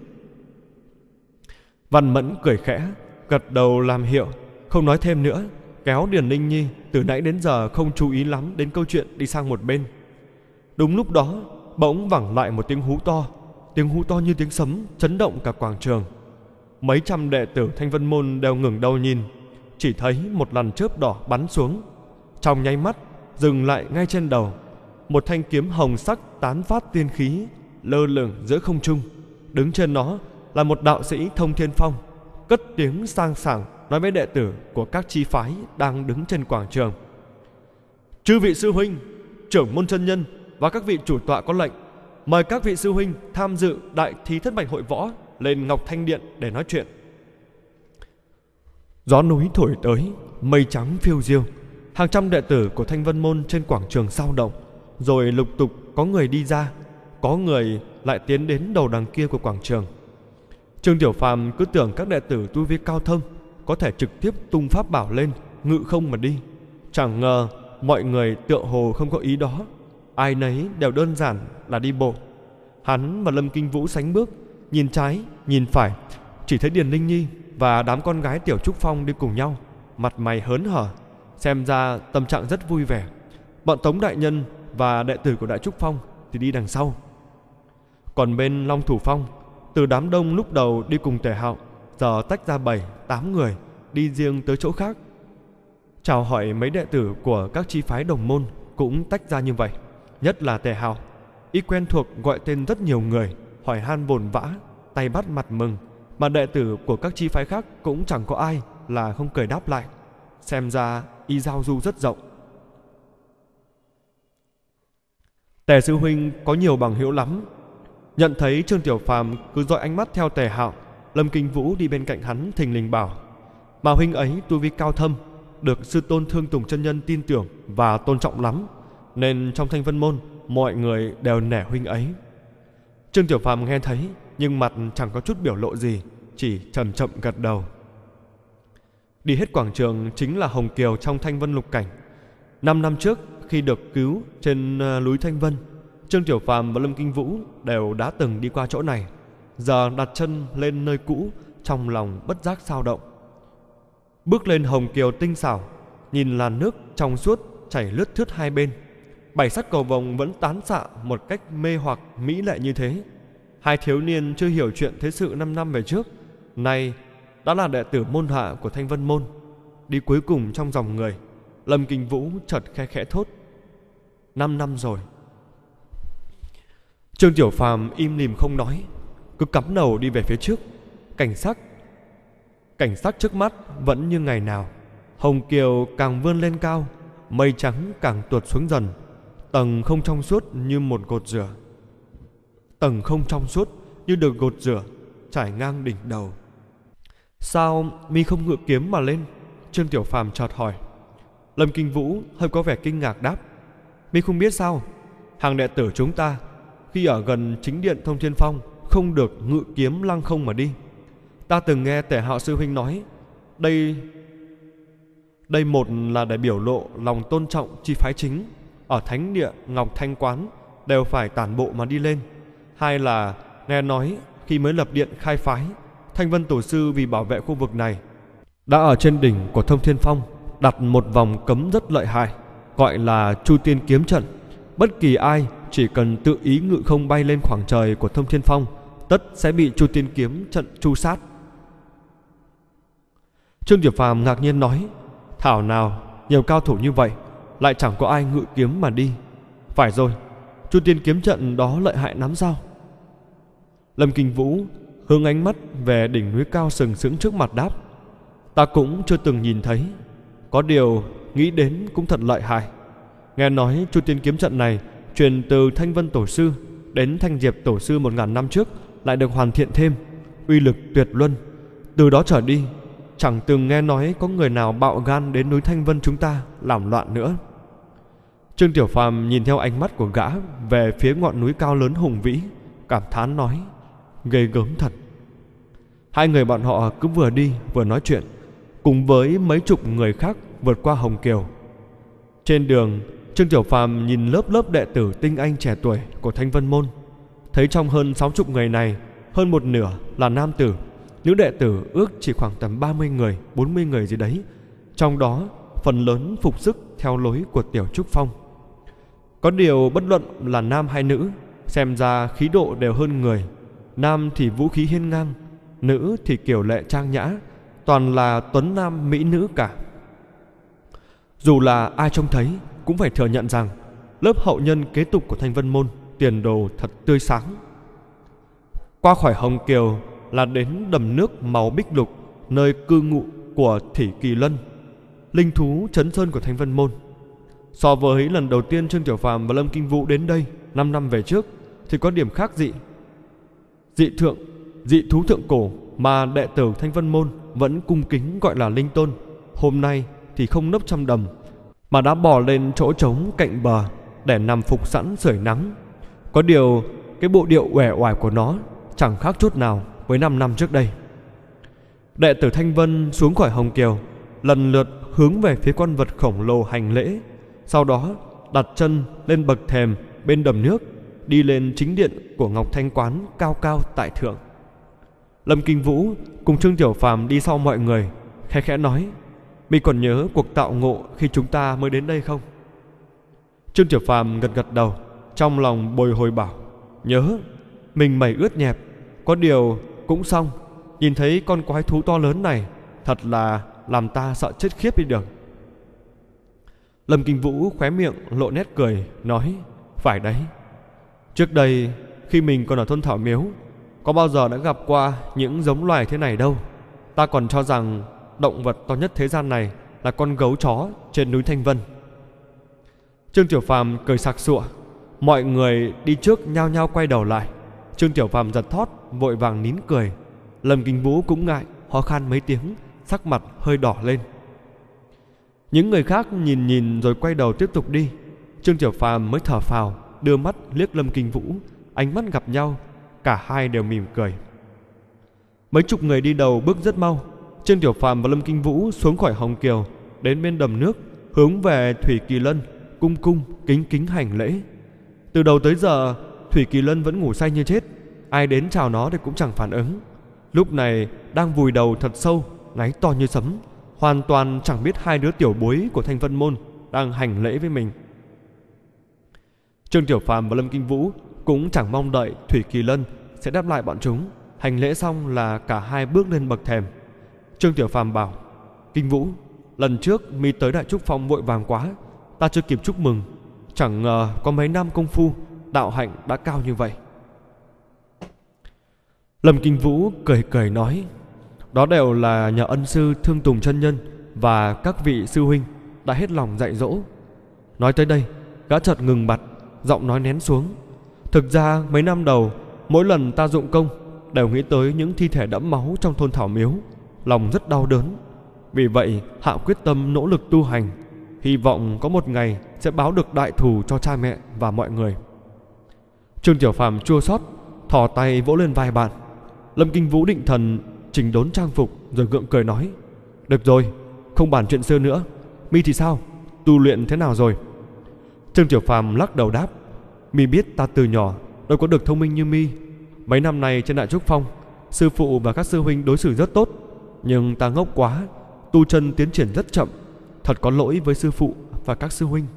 Văn Mẫn cười khẽ, gật đầu làm hiệu, không nói thêm nữa, kéo Điền Ninh Nhi từ nãy đến giờ không chú ý lắm đến câu chuyện đi sang một bên. Đúng lúc đó, bỗng vẳng lại một tiếng hú to. Tiếng hú to như tiếng sấm chấn động cả quảng trường. Mấy trăm đệ tử Thanh Vân Môn đều ngẩng đầu nhìn. chỉ thấy một làn chớp đỏ bắn xuống, trong nháy mắt dừng lại ngay trên đầu. Một thanh kiếm hồng sắc tán phát tiên khí lơ lửng giữa không trung. Đứng trên nó là một đạo sĩ Thông Thiên Phong, cất tiếng sang sảng nói với đệ tử của các chi phái đang đứng trên quảng trường: chư vị sư huynh, trưởng môn chân nhân và các vị chủ tọa có lệnh, mời các vị sư huynh tham dự đại thí thất bạch hội võ lên Ngọc Thanh Điện để nói chuyện. Gió núi thổi tới, mây trắng phiêu diêu. Hàng trăm đệ tử của Thanh Vân Môn trên quảng trường sao động, rồi lục tục có người đi ra, có người lại tiến đến đầu đằng kia của quảng trường. Trương Tiểu Phàm cứ tưởng các đệ tử tu vi cao thâm có thể trực tiếp tung pháp bảo lên, ngự không mà đi. Chẳng ngờ mọi người tựa hồ không có ý đó, ai nấy đều đơn giản là đi bộ. Hắn và Lâm Kinh Vũ sánh bước, nhìn trái nhìn phải, chỉ thấy Điền Linh Nhi và đám con gái Tiểu Trúc Phong đi cùng nhau, mặt mày hớn hở, xem ra tâm trạng rất vui vẻ. Bọn Tống đại nhân và đệ tử của Đại Trúc Phong thì đi đằng sau. Còn bên Long Thủ Phong, từ đám đông lúc đầu đi cùng Tề Hạo, giờ tách ra 7-8 người đi riêng tới chỗ khác. Chào hỏi mấy đệ tử của các chi phái đồng môn cũng tách ra như vậy. Nhất là Tề Hạo, y quen thuộc gọi tên rất nhiều người, hỏi han vồn vã, tay bắt mặt mừng, mà đệ tử của các chi phái khác cũng chẳng có ai là không cười đáp lại. Xem ra y giao du rất rộng. Tề sư huynh có nhiều bằng hữu lắm. Nhận thấy Trương Tiểu Phàm cứ dõi ánh mắt theo Tề Hạo, Lâm Kinh Vũ đi bên cạnh hắn thình lình bảo: mà huynh ấy tu vi cao thâm, được sư tôn Thương Tùng chân nhân tin tưởng và tôn trọng lắm, nên trong Thanh Vân Môn mọi người đều nể huynh ấy. Trương Tiểu Phàm nghe thấy nhưng mặt chẳng có chút biểu lộ gì, chỉ chậm chậm gật đầu. Đi hết quảng trường chính là Hồng Kiều trong Thanh Vân Lục Cảnh. 5 năm trước khi được cứu trên núi Thanh Vân, Trương Tiểu Phàm và Lâm Kinh Vũ đều đã từng đi qua chỗ này. Giờ đặt chân lên nơi cũ, trong lòng bất giác sao động. Bước lên Hồng Kiều tinh xảo, nhìn làn nước trong suốt chảy lướt thướt hai bên, 7 sắc cầu vồng vẫn tán xạ một cách mê hoặc mỹ lệ như thế. Hai thiếu niên chưa hiểu chuyện thế sự 5 năm về trước, nay đã là đệ tử môn hạ của Thanh Vân Môn. Đi cuối cùng trong dòng người, Lâm Kinh Vũ chợt khe khẽ thốt: 5 năm rồi. Trương Tiểu Phàm im lìm không nói, cứ cắm đầu đi về phía trước. Cảnh sắc trước mắt vẫn như ngày nào. Hồng Kiều càng vươn lên cao, mây trắng càng tuột xuống dần. Tầng không trong suốt như một gột rửa, tầng không trong suốt như được gột rửa trải ngang đỉnh đầu. Sao mi không ngự kiếm mà lên? Trương Tiểu Phàm chợt hỏi. Lâm Kinh Vũ hơi có vẻ kinh ngạc đáp: mi không biết sao, hàng đệ tử chúng ta khi ở gần chính điện Thông Thiên Phong không được ngự kiếm lăng không mà đi. Ta từng nghe Tề Hạo sư huynh nói, đây một là để biểu lộ lòng tôn trọng chi phái chính, ở thánh địa Ngọc Thanh Quán đều phải tản bộ mà đi lên. Hai là nghe nói khi mới lập điện khai phái, Thanh Vân Tổ sư vì bảo vệ khu vực này đã ở trên đỉnh của Thông Thiên Phong đặt một vòng cấm rất lợi hại, gọi là Chu Tiên Kiếm Trận. Bất kỳ ai chỉ cần tự ý ngự không bay lên khoảng trời của Thông Thiên Phong, tất sẽ bị Chu Tiên Kiếm Trận tru sát. Trương Tiểu Phàm ngạc nhiên nói: thảo nào nhiều cao thủ như vậy lại chẳng có ai ngự kiếm mà đi. Phải rồi, Chu Tiên Kiếm Trận đó lợi hại lắm sao? Lâm Kinh Vũ hướng ánh mắt về đỉnh núi cao sừng sững trước mặt đáp: ta cũng chưa từng nhìn thấy, có điều nghĩ đến cũng thật lợi hại. Nghe nói Chu Tiên Kiếm Trận này truyền từ Thanh Vân Tổ sư đến Thanh Diệp Tổ sư 1000 năm trước lại được hoàn thiện thêm, uy lực tuyệt luân. Từ đó trở đi chẳng từng nghe nói có người nào bạo gan đến núi Thanh Vân chúng ta làm loạn nữa. Trương Tiểu Phàm nhìn theo ánh mắt của gã về phía ngọn núi cao lớn hùng vĩ, cảm thán nói: ghê gớm thật. Hai người bọn họ cứ vừa đi vừa nói chuyện, cùng với mấy chục người khác vượt qua Hồng Kiều. Trên đường, Trương Tiểu Phàm nhìn lớp đệ tử tinh anh trẻ tuổi của Thanh Vân Môn, thấy trong hơn 60 người này, hơn một nửa là nam tử, nữ đệ tử ước chỉ khoảng tầm 30 người, 40 người gì đấy. Trong đó phần lớn phục sức theo lối của Tiểu Trúc Phong. Có điều bất luận là nam hay nữ, xem ra khí độ đều hơn người. Nam thì vũ khí hiên ngang, nữ thì kiểu lệ trang nhã, toàn là tuấn nam mỹ nữ cả. Dù là ai trông thấy cũng phải thừa nhận rằng lớp hậu nhân kế tục của Thanh Vân Môn tiền đồ thật tươi sáng. Qua khỏi Hồng Kiều là đến đầm nước màu bích lục, nơi cư ngụ của Thủy Kỳ Lân, linh thú trấn sơn của Thanh Vân Môn. So với lần đầu tiên Trương Tiểu Phàm và Lâm Kinh Vũ đến đây 5 năm về trước thì có điểm khác dị. Dị thú thượng cổ mà đệ tử Thanh Vân Môn vẫn cung kính gọi là linh tôn, hôm nay thì không nấp trong đầm mà đã bò lên chỗ trống cạnh bờ để nằm phục sẵn sưởi nắng. Có điều cái bộ điệu uể oải của nó chẳng khác chút nào với 5 năm trước đây. Đệ tử Thanh Vân xuống khỏi Hồng Kiều, lần lượt hướng về phía con vật khổng lồ hành lễ, sau đó đặt chân lên bậc thềm bên đầm nước, đi lên chính điện của Ngọc Thanh Quán cao cao tại thượng. Lâm Kinh Vũ cùng Trương Tiểu Phàm đi sau mọi người, khẽ khẽ nói: "Mi còn nhớ cuộc tạo ngộ khi chúng ta mới đến đây không?" Trương Tiểu Phàm gật gật đầu, trong lòng bồi hồi bảo: "Nhớ." Mình mẩy ướt nhẹp, có điều cũng xong. Nhìn thấy con quái thú to lớn này, thật là làm ta sợ chết khiếp đi được. Lâm Kinh Vũ khóe miệng lộ nét cười, nói: "Phải đấy, trước đây khi mình còn ở thôn Thảo Miếu, có bao giờ đã gặp qua những giống loài thế này đâu. Ta còn cho rằng động vật to nhất thế gian này là con gấu chó trên núi Thanh Vân." Trương Tiểu Phàm cười sặc sụa. Mọi người đi trước nhao nhao quay đầu lại. Trương Tiểu Phàm giật thót, vội vàng nín cười. Lâm Kinh Vũ cũng ngại, ho khan mấy tiếng, sắc mặt hơi đỏ lên. Những người khác nhìn rồi quay đầu tiếp tục đi. Trương Tiểu Phàm mới thở phào, đưa mắt liếc Lâm Kinh Vũ. Ánh mắt gặp nhau, cả hai đều mỉm cười. Mấy chục người đi đầu bước rất mau. Trương Tiểu Phàm và Lâm Kinh Vũ xuống khỏi Hồng Kiều, đến bên đầm nước, hướng về Thủy Kỳ Lân cung kính kính hành lễ. Từ đầu tới giờ Thủy Kỳ Lân vẫn ngủ say như chết, ai đến chào nó thì cũng chẳng phản ứng. Lúc này đang vùi đầu thật sâu, ngáy to như sấm, hoàn toàn chẳng biết hai đứa tiểu bối của Thanh Vân Môn đang hành lễ với mình. Trương Tiểu Phàm và Lâm Kinh Vũ cũng chẳng mong đợi Thủy Kỳ Lân sẽ đáp lại bọn chúng. Hành lễ xong là cả hai bước lên bậc thềm. Trương Tiểu Phàm bảo: "Kinh Vũ, lần trước mi tới Đại Trúc Phong vội vàng quá, ta chưa kịp chúc mừng. Chẳng ngờ có mấy năm công phu, đạo hạnh đã cao như vậy." Lâm Kinh Vũ cười nói: "Đó đều là nhờ ân sư Thương Tùng chân nhân và các vị sư huynh đã hết lòng dạy dỗ." Nói tới đây, gã chợt ngừng bặt, giọng nói nén xuống. "Thực ra mấy năm đầu, mỗi lần ta dụng công đều nghĩ tới những thi thể đẫm máu trong thôn Thảo Miếu, lòng rất đau đớn. Vì vậy hạ quyết tâm nỗ lực tu hành, hy vọng có một ngày sẽ báo được đại thù cho cha mẹ và mọi người." Trương Tiểu Phàm chua xót, thò tay vỗ lên vai bạn. Lâm Kinh Vũ định thần chỉnh đốn trang phục rồi gượng cười nói: "Được rồi, không bàn chuyện xưa nữa. Mi thì sao? Tu luyện thế nào rồi?" Trương Tiểu Phàm lắc đầu đáp: "Mi biết ta từ nhỏ đâu có được thông minh như mi. Mấy năm nay trên Đại Trúc Phong, sư phụ và các sư huynh đối xử rất tốt, nhưng ta ngốc quá, tu chân tiến triển rất chậm. Thật có lỗi với sư phụ và các sư huynh."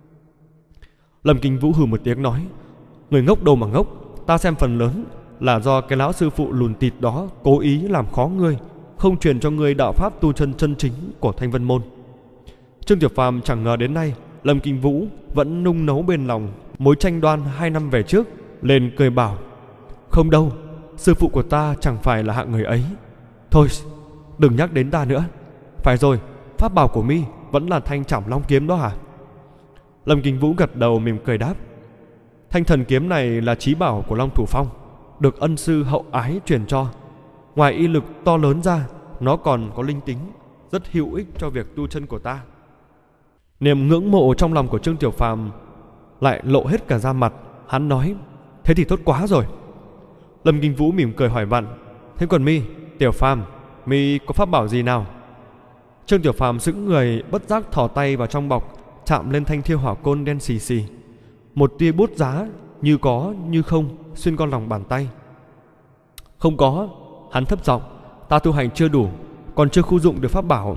Lâm Kinh Vũ hừ một tiếng nói: "Người ngốc đâu mà ngốc, ta xem phần lớn là do cái lão sư phụ lùn tịt đó cố ý làm khó ngươi, không truyền cho ngươi đạo pháp tu chân chân chính của Thanh Vân Môn." Trương Tiểu Phàm chẳng ngờ đến nay Lâm Kinh Vũ vẫn nung nấu bên lòng mối tranh đoan 2 năm về trước, lên cười bảo: "Không đâu, sư phụ của ta chẳng phải là hạng người ấy. Thôi, đừng nhắc đến ta nữa. Phải rồi, pháp bảo của mi vẫn là thanh Trảm Long kiếm đó hả?" Lâm Kinh Vũ gật đầu mỉm cười đáp: "Thanh thần kiếm này là chí bảo của Long Thủ Phong, được ân sư hậu ái truyền cho. Ngoài y lực to lớn ra, nó còn có linh tính, rất hữu ích cho việc tu chân của ta." Niềm ngưỡng mộ trong lòng của Trương Tiểu Phàm lại lộ hết cả da mặt. Hắn nói: "Thế thì tốt quá rồi." Lâm Kinh Vũ mỉm cười hỏi vặn: "Thế còn mi, Tiểu Phàm, mi có pháp bảo gì nào?" Trương Tiểu Phàm sững người, bất giác thò tay vào trong bọc, chạm lên thanh thiêu hỏa côn đen xì xì. Một tia bút giá như có như không xuyên qua lòng bàn tay. "Không có." Hắn thấp giọng: "Ta tu hành chưa đủ, còn chưa khu dụng được pháp bảo."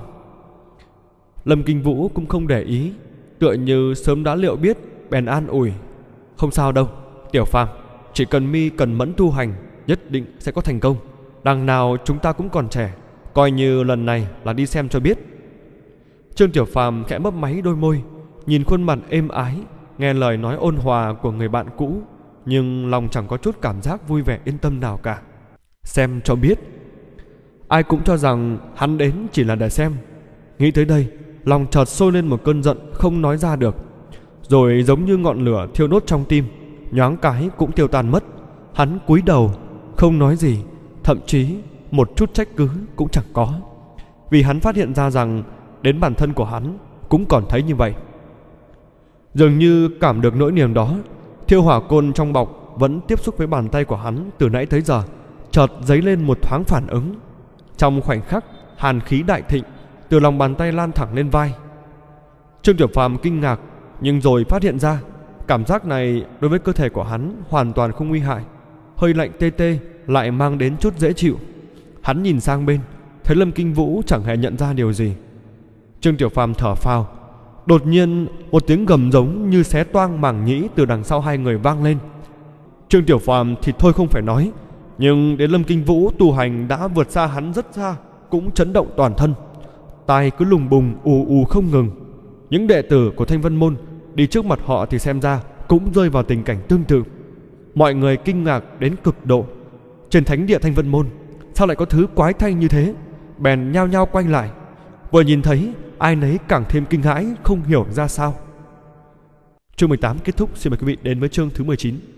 Lâm Kinh Vũ cũng không để ý, tựa như sớm đã liệu biết, bèn an ủi: "Không sao đâu, Tiểu Phàm, chỉ cần mi cần mẫn tu hành, nhất định sẽ có thành công. Đằng nào chúng ta cũng còn trẻ, coi như lần này là đi xem cho biết. Trương Tiểu Phàm khẽ mấp máy đôi môi, nhìn khuôn mặt êm ái, nghe lời nói ôn hòa của người bạn cũ, nhưng lòng chẳng có chút cảm giác vui vẻ yên tâm nào cả. Xem cho biết. Ai cũng cho rằng hắn đến chỉ là để xem. Nghĩ tới đây, lòng chợt sôi lên một cơn giận không nói ra được, rồi giống như ngọn lửa thiêu đốt trong tim, nhoáng cái cũng tiêu tan mất. Hắn cúi đầu không nói gì, thậm chí một chút trách cứ cũng chẳng có, vì hắn phát hiện ra rằng đến bản thân của hắn cũng còn thấy như vậy. Dường như cảm được nỗi niềm đó, thiêu hỏa côn trong bọc vẫn tiếp xúc với bàn tay của hắn từ nãy tới giờ chợt dấy lên một thoáng phản ứng. Trong khoảnh khắc, hàn khí đại thịnh từ lòng bàn tay lan thẳng lên vai. Trương Tiểu Phàm kinh ngạc, nhưng rồi phát hiện ra cảm giác này đối với cơ thể của hắn hoàn toàn không nguy hại. Hơi lạnh tê tê lại mang đến chút dễ chịu. Hắn nhìn sang bên, thấy Lâm Kinh Vũ chẳng hề nhận ra điều gì. Trương Tiểu Phàm thở phào. Đột nhiên một tiếng gầm giống như xé toang màng nhĩ từ đằng sau hai người vang lên. Trương Tiểu Phàm thì thôi không phải nói, nhưng đến Lâm Kinh Vũ tu hành đã vượt xa hắn rất xa cũng chấn động toàn thân. Tai cứ lùng bùng ù ù không ngừng. Những đệ tử của Thanh Vân Môn đi trước mặt họ thì xem ra cũng rơi vào tình cảnh tương tự. Mọi người kinh ngạc đến cực độ. Trên thánh địa Thanh Vân Môn sao lại có thứ quái thanh như thế? Bèn nhao nhao quanh lại. Vừa nhìn thấy, ai nấy càng thêm kinh hãi không hiểu ra sao. Chương 18 kết thúc. Xin mời quý vị đến với chương thứ 19.